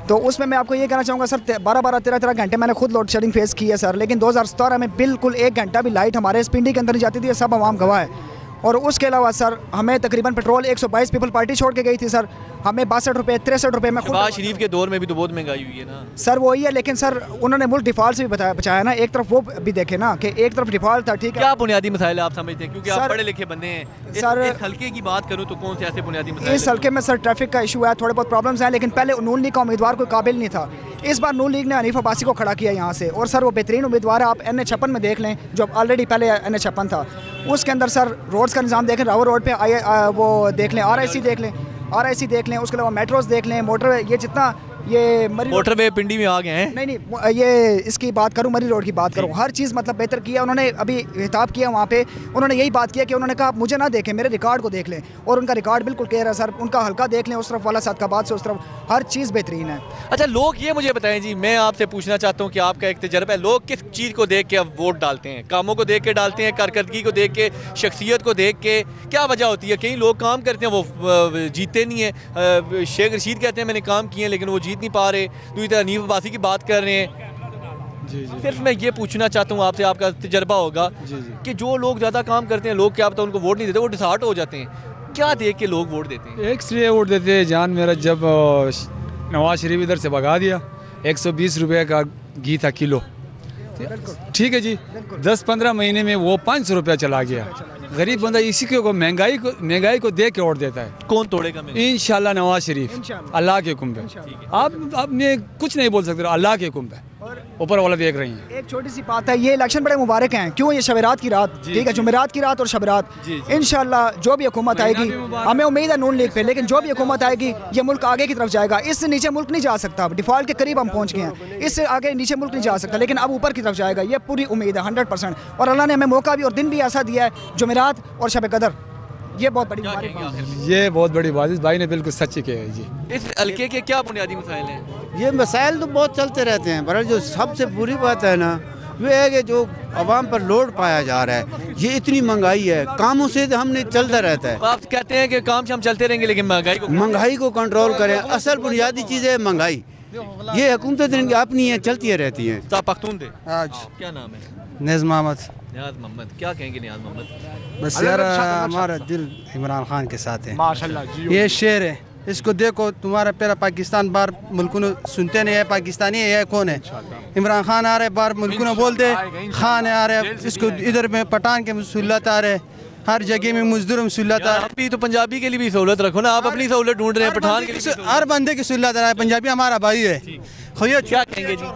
तो उसमें मैं आपको ये कहना चाहूँगा सर 12-13 घंटे मैंने खुद लोड शेडिंग फेस की है सर, लेकिन 2017 में बिल्कुल 1 घंटा भी लाइट हमारे इस पिंडी के अंदर नहीं जाती थी, सब आवाम गवाह है। और उसके अलावा सर हमें तकरीबन पेट्रोल 122 पीपल पार्टी छोड़ के गई थी सर, हमें 62 रुपये 63 रुपये में शहबाज शरीफ के दौर में भी तो बहुत महंगाई हुई है ना सर, वही है। लेकिन सर उन्होंने मुल्क डिफॉल्ट से भी बचाया ना, एक तरफ वो भी देखे ना कि एक तरफ डिफॉल्ट था, ठीक है। क्या बुनियादी मसाइल आप समझते हैं, क्योंकि आप पढ़े लिखे बंदे हैं सर? इस हल्के की बात करूँ तो कौन से ऐसे बुनियादी मसाइल? इस हल्के में सर ट्रैफिक का इशू है, थोड़े बहुत प्रॉब्लम्स हैं, लेकिन पहले नून लीग का उम्मीदवार कोई काबिल नहीं था। इस बार नून लीग ने हनीफ अब्बासी को खड़ा किया यहाँ से, और सर वो बेहतरीन उम्मीदवार है। आप NH56 में देख लें, जो ऑलरेडी पहले NH56 था, उसके अंदर सर रोड्स का निज़ाम देखें, रावल रोड पे वो देख लें, RIC देख लें, उसके अलावा मेट्रोस देख लें, मोटरवे, ये जितना ये मोटरवे पिंडी में आ गए हैं। नहीं, ये इसकी बात करूं, मरी रोड की बात करूं, हर चीज़ मतलब बेहतर किया उन्होंने। अभी हिताब किया वहाँ पे, उन्होंने यही बात किया कि उन्होंने कहा आप मुझे ना देखें, मेरे रिकॉर्ड को देख लें, और उनका रिकॉर्ड बिल्कुल क्लियर है सर। उनका हल्का देख लें, उस तरफ वाला सादकाबाद से उस तरफ, हर चीज़ बेहतरीन है। अच्छा, लोग ये मुझे बताएं जी, मैं आपसे पूछना चाहता हूँ कि आपका एक तजर्बा है, लोग किस चीज़ को देख के अब वोट डालते हैं? कामों को देख के डालते हैं, कारकर्दगी को देख के, शख्सियत को देख के? क्या वजह होती है? कई लोग काम करते हैं वो जीतते नहीं हैं। शेख रशीद कहते हैं मैंने काम किए हैं लेकिन वो जीत नहीं पा रहे। दूसरी तरह हनीफ अब्बासी की बात कर रहे हैं। जी। सिर्फ मैं ये पूछना चाहता हूँ आपसे, आपका तजर्बा होगा कि जो लोग ज़्यादा काम करते हैं, लोग क्या पता उनको वोट नहीं देते, वो डिसहार्ट हो जाते हैं। क्या देख के लोग वोट देते हैं? एक इसलिए वोट देते हैं जान मेरा, जब नवाज शरीफ इधर से भगा दिया, 120 रुपये का घी था किलो, ठीक है जी, 10-15 महीने में वो 500 रुपया चला गया। गरीब बंदा इसी को महंगाई को देख के वोट देता है। कौन तोड़ेगा? इंशाल्लाह नवाज शरीफ, अल्लाह के हुक्म पे। आप ने कुछ नहीं बोल सकते, अल्लाह के हुक्म पे, ऊपर वाला देख रही हैं। एक छोटी सी बात है, ये इलेक्शन बड़े मुबारक हैं। क्यों? ये शबरात की रात, ठीक है, जुमेरात की रात और शबरात। इंशाल्लाह जो भी हुकूमत आएगी, हमें उम्मीद है नून लीग पे, लेकिन जो भी हुकूमत आएगी ये मुल्क आगे की तरफ जाएगा। इससे नीचे मुल्क नहीं जा सकता, डिफॉल्ट के करीब हम पहुंच गए हैं, इससे आगे नीचे मुल्क नहीं जा सकता, लेकिन अब ऊपर की तरफ जाएगा, ये पूरी उम्मीद है 100%। और अल्लाह ने हमें मौका भी और दिन भी ऐसा दिया है, जुमेरात और शब कदर, ये बहुत बड़ी बात है। ये बहुत बड़ी बात है, भाई ने बिल्कुल सच्ची कही है जी। इस हल्के के क्या बुनियादी मसाइल हैं? ये मसाइल तो बहुत चलते रहते हैं, पर जो सबसे बुरी बात है ना, वो है कि जो आवाम पर लोड पाया जा रहा है। ये इतनी महंगाई है, कामों से हमने चलता रहता है। आप कहते हैं कि काम से हम चलते रहेंगे, लेकिन महंगाई को कंट्रोल करें। असल बुनियादी चीज़ है महंगाई। ये हुकूमत अपनी है, चलती रहती हैं। तो आप पख्तून थे? आज क्या नाम है? नियाज़ मोहम्मद। नियाज़ मोहम्मद, क्या कहेंगे नियाज़ मोहम्मद? बस यार हमारा दिल इमरान खान के साथ है। माशाल्लाह। ये शेर है, इसको देखो, तुम्हारा पहला पाकिस्तान बार मुल्क ने सुनते नहीं है, पाकिस्तानी है कौन है? इमरान खान आ रहे बार मुल्क ने बोलते, खान आ रहे, इसको इधर में पठान के मुसल्लत आ रहे, हर जगह में मजदूर मुसल्लत आ रहे। तो पंजाबी के लिए भी सहूलत रखो ना, आप अपनी सहूलत ढूंढ रहे हैं, पठान के लिए हर बंदे की सहूलत आ रहा है। पंजाबी हमारा भाई है। क्या कहेंगे जी?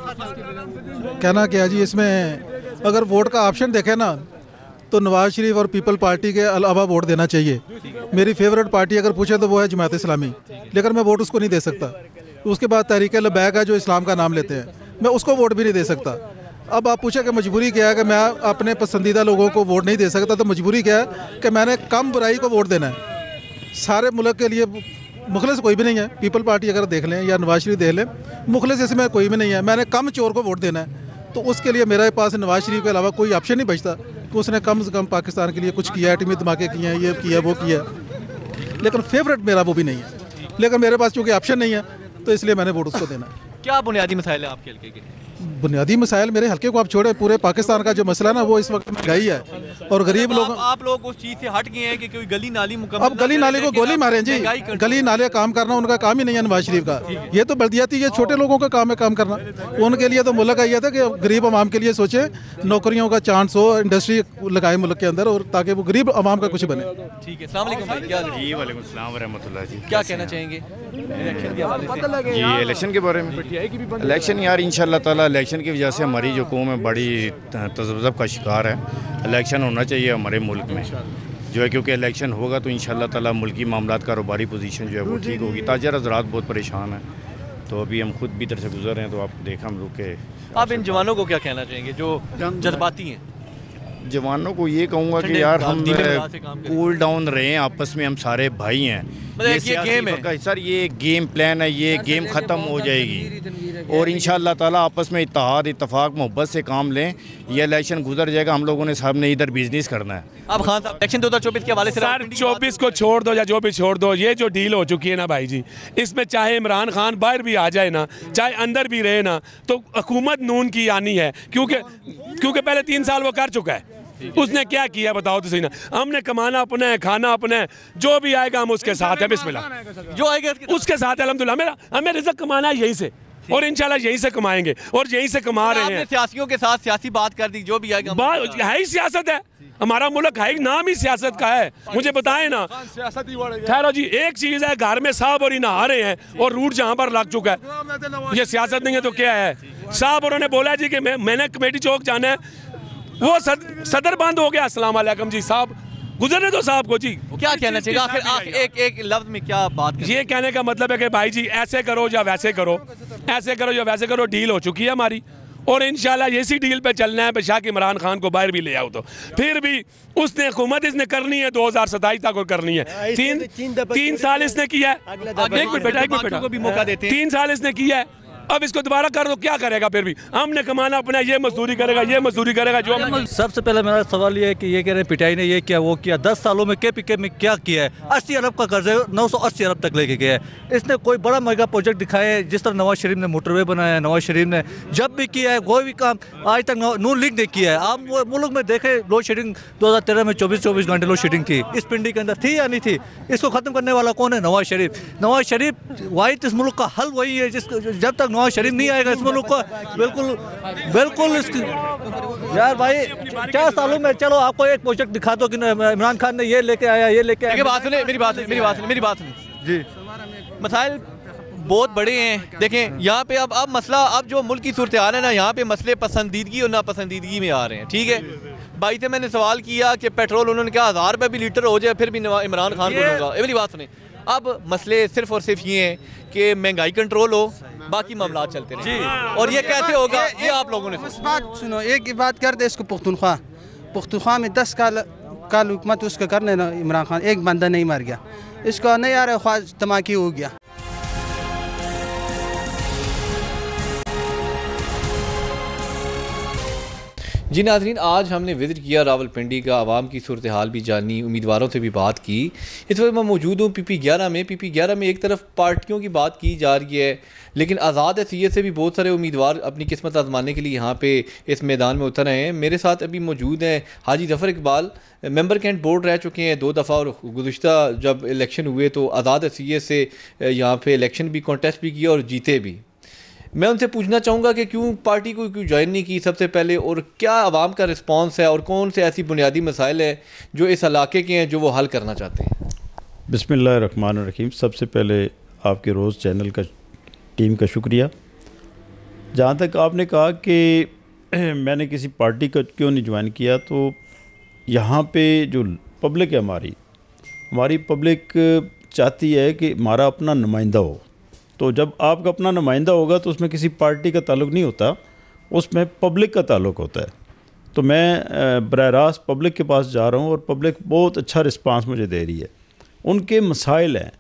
कहना क्या जी, इसमें अगर वोट का ऑप्शन देखें ना, तो नवाज शरीफ और पीपल पार्टी के अलावा वोट देना चाहिए। मेरी फेवरेट पार्टी अगर पूछे तो वो है जमात इस्लामी, लेकिन मैं वोट उसको नहीं दे सकता। उसके बाद तहरीक लबैक है जो इस्लाम का नाम लेते हैं, मैं उसको वोट भी नहीं दे सकता। अब आप पूछे कि मजबूरी क्या है कि मैं अपने पसंदीदा लोगों को वोट नहीं दे सकता, तो मजबूरी क्या है कि मैंने कम बुराई को वोट देना है। सारे मुल्क के लिए मुखलिस कोई भी नहीं है। पीपल पार्टी अगर देख लें या नवाज शरीफ देख लें, मुखलिस इसमें कोई भी नहीं है। मैंने कम चोर को वोट देना है, तो उसके लिए मेरे पास नवाज शरीफ के अलावा कोई ऑप्शन नहीं बचता कि उसने कम से कम पाकिस्तान के लिए कुछ किया, एटमी धमाके किए हैं, ये किया वो किया। लेकिन फेवरेट मेरा वो भी नहीं है, लेकिन मेरे पास चूँकि ऑप्शन नहीं है तो इसलिए मैंने वोट उसको देना है। क्या बुनियादी मसाइल है आपके हल्के के? बुनियादी मसाइल मेरे हल्के को आप छोड़े, पूरे पाकिस्तान का जो मसला ना, वो इस वक्त महंगाई है और गरीब लोग। आप लोग उस चीज़ से हट गए हैं कि कोई गली नाली मुकम्मल, अब गली नाली को गोली मारें जी, गली नाले काम करना उनका काम ही नहीं है नवाज शरीफ का। ये तो बल्दियाती, ये छोटे लोगों का काम है काम करना। उनके लिए तो मुल्क का ये था कि गरीब आवाम के लिए सोचे, नौकरियों का चांस हो, इंडस्ट्री लगाए मुल्क के अंदर, और ताकि वो गरीब आवाम का कुछ बने। ठीक है, अस्सलाम वालेकुम भाई। क्या जी? वालेकुम सलाम व रहमतुल्लाह जी। क्या कहना चाहेंगे इलेक्शन के हवाले से? जी, इलेक्शन के बारे में, इलेक्शन यार इंशाल्लाह ताला इलेक्शन की वजह से हमारी जो कौम है बड़ी तज़ब्ज़ब का शिकार है। इलेक्शन होना चाहिए हमारे मुल्क में जो है, क्योंकि इलेक्शन होगा तो इंशाल्लाह ताला मुल्की मामलात कारोबारी पोजीशन जो है वो ठीक होगी। ताजर हज़रात बहुत परेशान हैं, तो अभी हम खुद भी इधर से गुजर रहे हैं, तो आप देखा हम लोग के। आप इन जवानों को क्या कहना चाहेंगे जो जज्बाती हैं? जवानों को ये कहूँगा कि यार हम कूल डाउन रहें, आपस में हम सारे भाई हैं। ये गेम है सर, ये गेम प्लान है, ये गेम ख़त्म हो जाएगी। और इंशाअल्लाह ताला आपस में इत्तेहाद इत्तफाक मोहब्बत से काम लें। ये इलेक्शन गुजर जाएगा, हम लोगों ने सामने इधर बिजनेस करना है। अब खान साहब इलेक्शन 2024 के हवाले से सर 24 को छोड़ दो या जो भी छोड़ दो, ये जो डील हो चुकी है ना भाई जी, इसमें चाहे इमरान खान बाहर भी आ जाए ना, चाहे अंदर भी रहे ना, तो हुकूमत नून की आनी है, क्योंकि पहले 3 साल वो कर चुका है। उसने क्या किया बताओ तो सही ना। हमने कमाना अपना है, खाना अपना है, जो भी आएगा हम उसके साथ है, बिस्मिल्लाह जो आएगा उसके साथ है अल्हम्दुलिल्लाह। हमें रिज़्क़ कमाना है यहीं से, और इंशाल्लाह यहीं से कमाएंगे और यहीं से कमा रहे हैं। सियासियों के साथ सियासी बात कर दी, जो भी आएगा है ही सियासत है, हमारा मुल्क है, नाम ही सियासत का है। मुझे बताएं ना, ठहरो जी, एक चीज़ है, घर में साहब और नहा रहे हैं और रूट जहाँ पर लग चुका है, ये सियासत नहीं है तो क्या है। साहब उन्होंने बोला जी कि मैंने कमेटी चौक जाना है, वो सदर बंद हो गया। अस्सलाम वालेकुम जी, साहब गुजरने दो साहब को जी। क्या कहना चाहिए आखिर एक लफ्ज में क्या बात ये कहने का मतलब है कि भाई जी ऐसे करो या वैसे करो, ऐसे करो या वैसे करो, डील हो चुकी है हमारी और इंशाल्लाह इसी डील पे चलना है। बेशक इमरान खान को बाहर भी ले आओ तो फिर भी उसने हुकूमत इसने करनी है 2027 तक और करनी है। तीन साल इसने किया है, एक मिनट बेटा 3 साल इसने किया है, अब इसको दोबारा कर दो, क्या करेगा फिर भी। हमने कमाना अपना, ये मजदूरी करेगा, ये मजदूरी करेगा। जो सबसे पहले मेरा सवाल ये है कि ये कह रहे हैं पिटाई ने ये किया वो किया, 10 सालों में KPK में क्या किया है। 80 अरब का कर्ज है, 980 अरब तक लेके गया है। इसने कोई बड़ा मेगा प्रोजेक्ट दिखाया है, जिस तरह नवाज शरीफ ने मोटरवे बनाया है, नवाज शरीफ ने जब भी किया है कोई भी काम आज तक नून लीग ने किया है। आप मुल्क में देखे लोड शेडिंग 2013 में 24 घंटे लोड शेडिंग थी, इस पिंडी के अंदर थी या नहीं थी। इसको ख़त्म करने वाला कौन है? नवाज शरीफ। नवाज शरीफ वाहिद इस मुल्क का हल वही है, जब तक नवाज शरीफ नहीं आएगा इस मुल्क को बिल्कुल यार भाई 4 सालों में चलो आपको एक प्रोजेक्ट दिखा दो कि इमरान खान ने ये लेके आया, ये लेके आया। मेरी बात सुनिए जी। मसाइल बहुत बड़े हैं। देखें यहाँ पे अब मसला, अब जो मुल्क की सूरत हाल है ना, यहाँ पे मसले पसंदीदगी और नापसंदीदगी में आ रहे हैं। ठीक है भाई से मैंने सवाल किया कि पेट्रोल, उन्होंने कहा 1000 रुपये भी लीटर हो जाए फिर भी इमरान खान को दूंगा। मेरी बात सुने, अब मसले सिर्फ और सिर्फ ये हैं कि महंगाई कंट्रोल हो, बाकी मामला चलते रहे। और ये कैसे होगा, ये आप लोगों ने बात सुनो। एक ही बात कर दे, इसको पुख्तनख्वा में 10 काल हुकूमत उसका करने ना, इमरान खान एक बंदा नहीं मर गया, इसको नहीं आ रहा, ख्वाज तमाकी हो गया। जी नाज़रीन, आज हमने विज़िट किया रावलपिंडी का, आवाम की सूरत हाल भी जानी, उम्मीदवारों से भी बात की। इस वक्त मैं मौजूद हूँ PP11 में। PP11 में एक तरफ पार्टियों की बात की जा रही है, लेकिन आज़ाद हैसियत से भी बहुत सारे उम्मीदवार अपनी किस्मत आजमाने के लिए यहाँ पे इस मैदान में उतर आए हैं। मेरे साथ अभी मौजूद हैं Haji Zafar Iqbal, member cantt board रह चुके हैं 2 दफ़ा, और गुज़िश्ता जब इलेक्शन हुए तो आज़ाद हैसियत से यहाँ पे इलेक्शन भी कॉन्टेस्ट भी किया और जीते भी। मैं उनसे पूछना चाहूँगा कि क्यों पार्टी को क्यों ज्वाइन नहीं की सबसे पहले, और क्या आवाम का रिस्पांस है, और कौन से ऐसी बुनियादी मसाइल है जो इस इलाके के हैं जो वो हल करना चाहते हैं। बिस्मिल्लाहिर्रहमानिर्रहीम। सबसे पहले आपके रोज़ चैनल का टीम का शुक्रिया। जहाँ तक आपने कहा कि मैंने किसी पार्टी का क्यों नहीं ज्वाइन किया, तो यहाँ पे जो पब्लिक है हमारी पब्लिक चाहती है कि हमारा अपना नुमाइंदा हो। तो जब आपका अपना नुमाइंदा होगा तो उसमें किसी पार्टी का ताल्लुक़ नहीं होता, उसमें पब्लिक का ताल्लुक़ होता है। तो मैं बराह रास्त पब्लिक के पास जा रहा हूँ और पब्लिक बहुत अच्छा रिस्पांस मुझे दे रही है। उनके मसाइल हैं,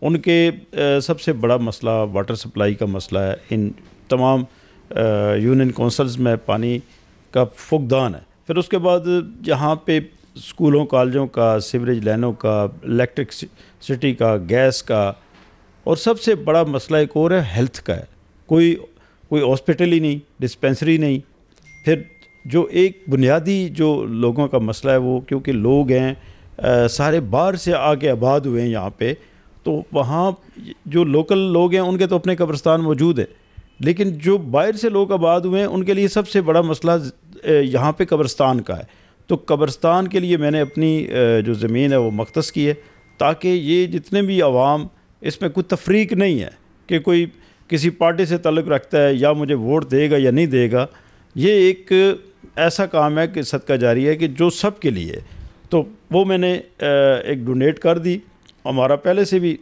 उनके सबसे बड़ा मसला वाटर सप्लाई का मसला है। इन तमाम यूनियन कौंसल्स में पानी का फुकदान है। फिर उसके बाद यहाँ पे स्कूलों कॉलेजों का, सीवरेज लाइनों का, इलेक्ट्रिसिटी का, गैस का, और सबसे बड़ा मसला एक और है हेल्थ का है। कोई हॉस्पिटल ही नहीं, डिस्पेंसरी नहीं। फिर जो एक बुनियादी जो लोगों का मसला है वो, क्योंकि लोग हैं सारे बाहर से आके आबाद हुए हैं यहाँ पे, तो वहाँ जो लोकल लोग हैं उनके तो अपने कब्रिस्तान मौजूद है, लेकिन जो बाहर से लोग आबाद हुए हैं उनके लिए सबसे बड़ा मसला यहाँ पे कब्रिस्तान का है। तो कब्रिस्तान के लिए मैंने अपनी जो ज़मीन है वो मख्तस की है, ताकि ये जितने भी आवाम, इसमें कोई तफरीक नहीं है कि कोई किसी पार्टी से ताल्लुक़ रखता है या मुझे वोट देगा या नहीं देगा। ये एक ऐसा काम है कि सदका जारी है कि जो सब के लिए। तो वो मैंने एक डोनेट कर दी। हमारा पहले से भी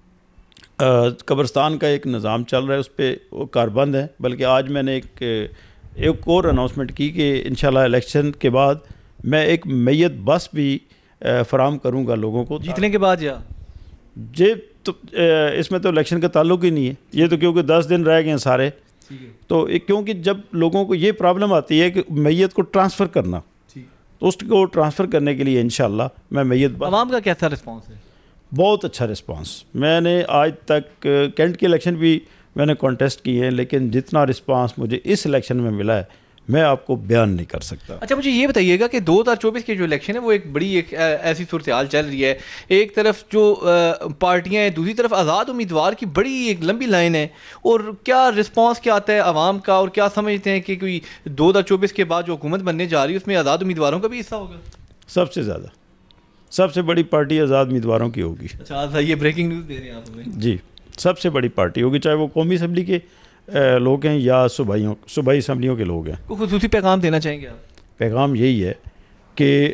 कब्रिस्तान का एक निज़ाम चल रहा है, उस पर वो कारबंद है। बल्कि आज मैंने एक और अनाउंसमेंट की कि इंशाल्लाह इलेक्शन के बाद मैं एक मैयत बस भी फराहम करूँगा लोगों को जीतने के बाद। या जे तो इसमें तो इलेक्शन का ताल्लुक़ ही नहीं है, ये तो क्योंकि 10 दिन रह गए हैं सारे, तो क्योंकि जब लोगों को ये प्रॉब्लम आती है कि मैयत को ट्रांसफ़र करना, तो उसको ट्रांसफ़र करने के लिए इंशाल्लाह मैं मैयत आवाम का कैसा रिस्पॉन्स है? बहुत अच्छा रिस्पांस। मैंने आज तक कैंट के इलेक्शन भी मैंने कॉन्टेस्ट किए हैं, लेकिन जितना रिस्पांस मुझे इस इलेक्शन में मिला है मैं आपको बयान नहीं कर सकता। अच्छा, मुझे ये बताइएगा कि 2024 के जो इलेक्शन है वो एक बड़ी एक ऐसी सूरत हाल चल रही है, एक तरफ जो पार्टियां हैं, दूसरी तरफ आज़ाद उम्मीदवार की बड़ी एक लंबी लाइन है, और क्या रिस्पांस क्या आता है आवाम का, और क्या समझते हैं कि कोई 2024 के बाद जो हुकूमत बनने जा रही है उसमें आज़ाद उम्मीदवारों का भी हिस्सा होगा? सबसे ज़्यादा, सबसे बड़ी पार्टी आज़ाद उम्मीदवारों की होगी। अच्छा, ये ब्रेकिंग न्यूज़ दे रहे हैं आप हमें? जी, सबसे बड़ी पार्टी होगी, चाहे वो कौमी असम्बली के लोग हैं या सूबाई असम्बलियों के लोग हैं। को खुसूसी पैगाम देना चाहेंगे आप? पैगाम यही है कि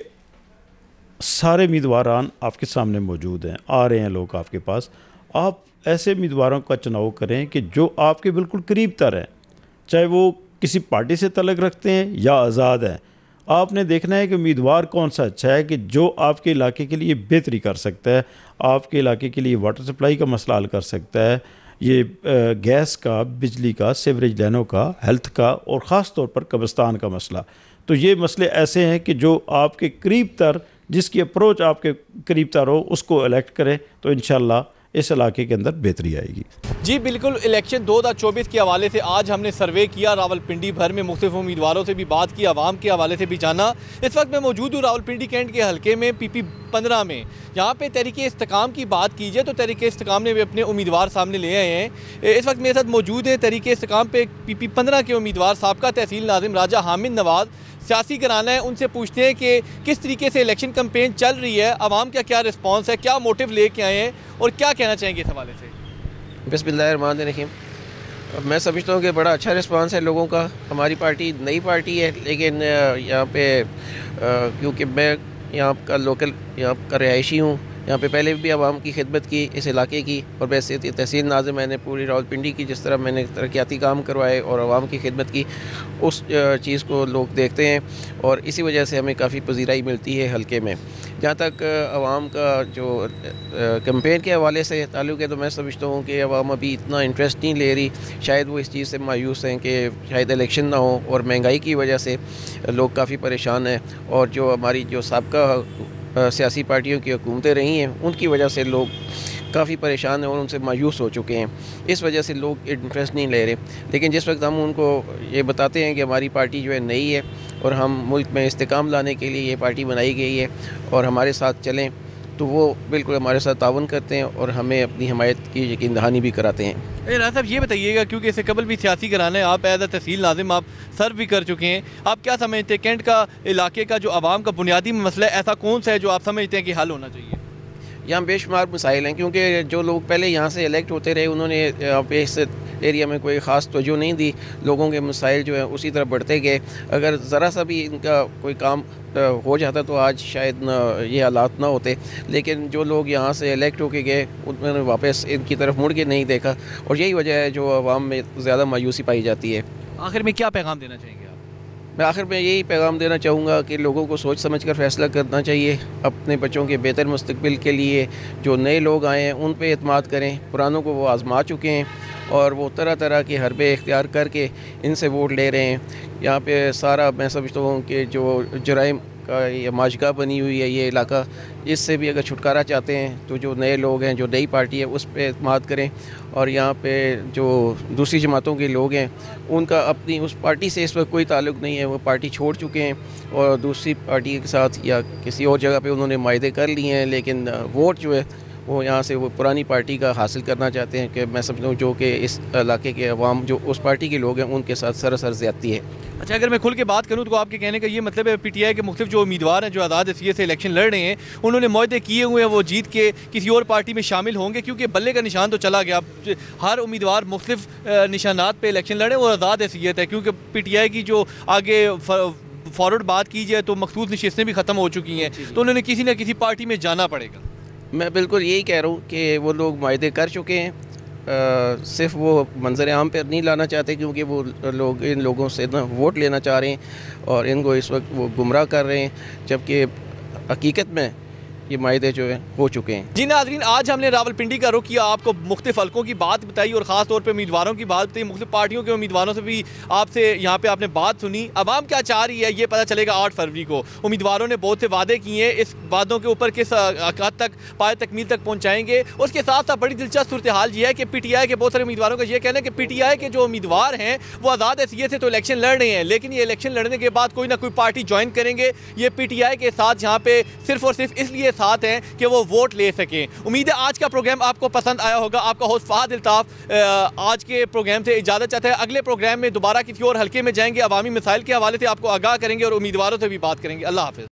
सारे उम्मीदवारान आपके सामने मौजूद हैं, आ रहे हैं लोग आपके पास। आप ऐसे उम्मीदवारों का चुनाव करें कि जो आपके बिल्कुल करीब तर हैं, चाहे वो किसी पार्टी से तल्लुक़ रखते हैं या आज़ाद हैं। आपने देखना है कि उम्मीदवार कौन सा अच्छा है कि जो आपके इलाके के लिए बेहतरी कर सकता है, आपके इलाके के लिए वाटर सप्लाई का मसला हल कर सकता है, ये गैस का, बिजली का, सीवरेज लाइनों का, हेल्थ का, और ख़ास तौर पर कब्रिस्तान का मसला। तो ये मसले ऐसे हैं कि जो आपके करीब तर, जिसकी अप्रोच आपके करीब तर हो, उसको इलेक्ट करें, तो इंशाल्लाह इस इलाके के अंदर बेहतरी आएगी। जी बिल्कुल, इलेक्शन 2024 के हवाले से आज हमने सर्वे किया, रावलपिंडी भर में मुख्तलिफ उम्मीदवारों से भी बात की, आवाम के हवाले से भी जाना। इस वक्त मैं मौजूद हूँ रावलपिंडी कैंट के हलके में PP 15 में। यहाँ पे तहरीके इस्तेकाम की बात कीजिए तो तहरीके इस्तेकाम ने भी अपने उम्मीदवार सामने ले आए हैं। इस वक्त मेरे साथ मौजूद है तहरीके इस्तेकाम पे PP 15 के उम्मीदवार साबका तहसील नाज़िम राजा हामिद नवाज़। सियासी घराना है, उनसे पूछते हैं कि किस तरीके से इलेक्शन कैंपेन चल रही है, आवाम का क्या रिस्पांस है, क्या मोटिव लेके आए हैं और क्या कहना चाहेंगे इस हवाले से? बिस्मिल्लाहिर्रहमानिर्रहीम। मैं समझता हूँ कि बड़ा अच्छा रिस्पांस है लोगों का। हमारी पार्टी नई पार्टी है, लेकिन यहाँ पे क्योंकि मैं यहाँ का लोकल, यहाँ का रिहायशी हूँ, यहाँ पे पहले भी आवाम की खिदमत की इस इलाके की, और वैसे तहसील नाज़िम मैंने पूरी रावलपिंडी की जिस तरह मैंने तरक्याती काम करवाए और आवाम की खिदमत की, उस चीज़ को लोग देखते हैं और इसी वजह से हमें काफ़ी पजीराई मिलती है हलके में। जहाँ तक आवाम का जो कैंपेन के हवाले से ताल्लुक़ है, तो मैं समझता हूँ कि आवाम अभी इतना इंटरेस्ट नहीं ले रही। शायद वो इस चीज़ से मायूस हैं कि शायद इलेक्शन ना हो, और महंगाई की वजह से लोग काफ़ी परेशान हैं, और जो हमारी जो साबका सियासी पार्टियों की हुकूमतें रही हैं उनकी वजह से लोग काफ़ी परेशान हैं और उनसे मायूस हो चुके हैं। इस वजह से लोग इंटरेस्ट नहीं ले रहे। लेकिन जिस वक्त हम उनको ये बताते हैं कि हमारी पार्टी जो है नई है और हम मुल्क में इस्तेकाम लाने के लिए ये पार्टी बनाई गई है और हमारे साथ चलें, तो वो बिल्कुल हमारे साथ ताउन करते हैं और हमें अपनी हमायत की यकीन दहानी भी कराते हैं। राजा साहब ये बताइएगा, क्योंकि इससे कबल भी सियासी घराना है, आप एज अ तहसील नाज़िम आप सर्व भी कर चुके हैं, आप क्या समझते हैं कैंट का इलाके का जो आवाम का बुनियादी मसला है ऐसा कौन सा है जो आप समझते हैं कि हल होना चाहिए? यहाँ बेशुमार मसाइल हैं, क्योंकि जो लोग पहले यहाँ से इलेक्ट होते रहे उन्होंने यहाँ पे इस एरिया में कोई ख़ास तवज्जो नहीं दी। लोगों के मसाइल जो है उसी तरह बढ़ते गए। अगर ज़रा सा भी इनका कोई काम हो जाता तो आज शायद ये हालात ना होते। लेकिन जो लोग यहाँ से इलेक्ट होके गए उन्होंने वापस इनकी तरफ मुड़ के नहीं देखा, और यही वजह है जो आवाम में ज़्यादा मायूसी पाई जाती है। आखिर में क्या पैगाम देना चाहेंगे आप? मैं आखिर में यही पैगाम देना चाहूँगा कि लोगों को सोच समझ कर फ़ैसला करना चाहिए अपने बच्चों के बेहतर मुस्तकबिल के लिए। जो नए लोग आए हैं उन पे एतमाद करें, पुरानों को वो आज़मा चुके हैं और वो तरह तरह के हरबे इख्तियार करके इनसे वोट ले रहे हैं। यहाँ पे सारा मैं समझता हूँ कि जो जराइम का ये माजगा बनी हुई है ये इलाका, इससे भी अगर छुटकारा चाहते हैं तो जो नए लोग हैं, जो नई पार्टी है, उस पर एतमाद करें। और यहाँ पे जो दूसरी जमातों के लोग हैं उनका अपनी उस पार्टी से इस वक्त कोई ताल्लुक़ नहीं है, वो पार्टी छोड़ चुके हैं और दूसरी पार्टी के साथ या किसी और जगह पे उन्होंने मायदे कर लिए हैं। लेकिन वोट जो है वो यहाँ से वो पुरानी पार्टी का हासिल करना चाहते हैं, कि मैं समझता हूँ जो कि इस इलाके के अवाम जो उस पार्टी के लोग हैं उनके साथ सरासर ज़्यादती है। अच्छा, अगर मैं खुल के बात करूँ तो आपके कहने का ये मतलब है PTI के मुख्तलिफ जो उम्मीदवार हैं जो आज़ाद हैसियत से इलेक्शन लड़ रहे हैं उन्होंने मुआहदे किए हुए हैं, वो जीत के किसी और पार्टी में शामिल होंगे, क्योंकि बल्ले का निशान तो चला गया। हर उम्मीदवार मुख्तलिफ निशानात पर इलेक्शन लड़े और आज़ाद हैसियत है, क्योंकि PTI की जो आगे फॉरवर्ड बात की जाए तो मखसूस नशिस्तें भी ख़त्म हो चुकी हैं, तो उन्होंने किसी न किसी पार्टी में जाना पड़ेगा। मैं बिल्कुल यही कह रहा हूँ कि वो लोग मायदे कर चुके हैं, सिर्फ वो मंजर आम पर नहीं लाना चाहते, क्योंकि वो लोग इन लोगों से ना वोट लेना चाह रहे हैं और इनको इस वक्त वो गुमराह कर रहे हैं। जबकि हकीकत में ये मायदे जो है हो चुके हैं। जी नाज़रीन, आज हमने रावलपिंडी का रुख किया, आपको मुख्तलिफ हल्कों की बात बताई और ख़ास तौर पे उम्मीदवारों की बात बताई, मुख्तलिफ पार्टियों के उम्मीदवारों से भी आपसे यहाँ पे आपने बात सुनी। अवाम क्या चाह रही है ये पता चलेगा 8 फरवरी को। उम्मीदवारों ने बहुत से वादे किए, इस वादों के ऊपर किस हद तक पाए तकमील तक पहुँचाएंगे। उसके साथ साथ बड़ी दिलचस्प सूरत हाल ये है कि PTI के बहुत सारे उम्मीदवारों का ये कहना है कि PTI के जो उम्मीदवार हैं वो आज़ाद हैसियत से तो इलेक्शन लड़ रहे हैं, लेकिन ये इलेक्शन लड़ने के बाद कोई ना कोई पार्टी ज्वाइन करेंगे। ये PTI के साथ यहाँ पे सिर्फ और सिर्फ इसलिए साथ हैं कि वो वोट ले सकें। उम्मीद है आज का प्रोग्राम आपको पसंद आया होगा। आपका होस्ट फहद अल्ताफ आज के प्रोग्राम से इजाज़त चाहता है। अगले प्रोग्राम में दोबारा किसी और हल्के में जाएंगे, अवामी मसाइल के हवाले से आपको आगाह करेंगे और उम्मीदवारों से भी बात करेंगे। अल्लाह हाफ़िज़।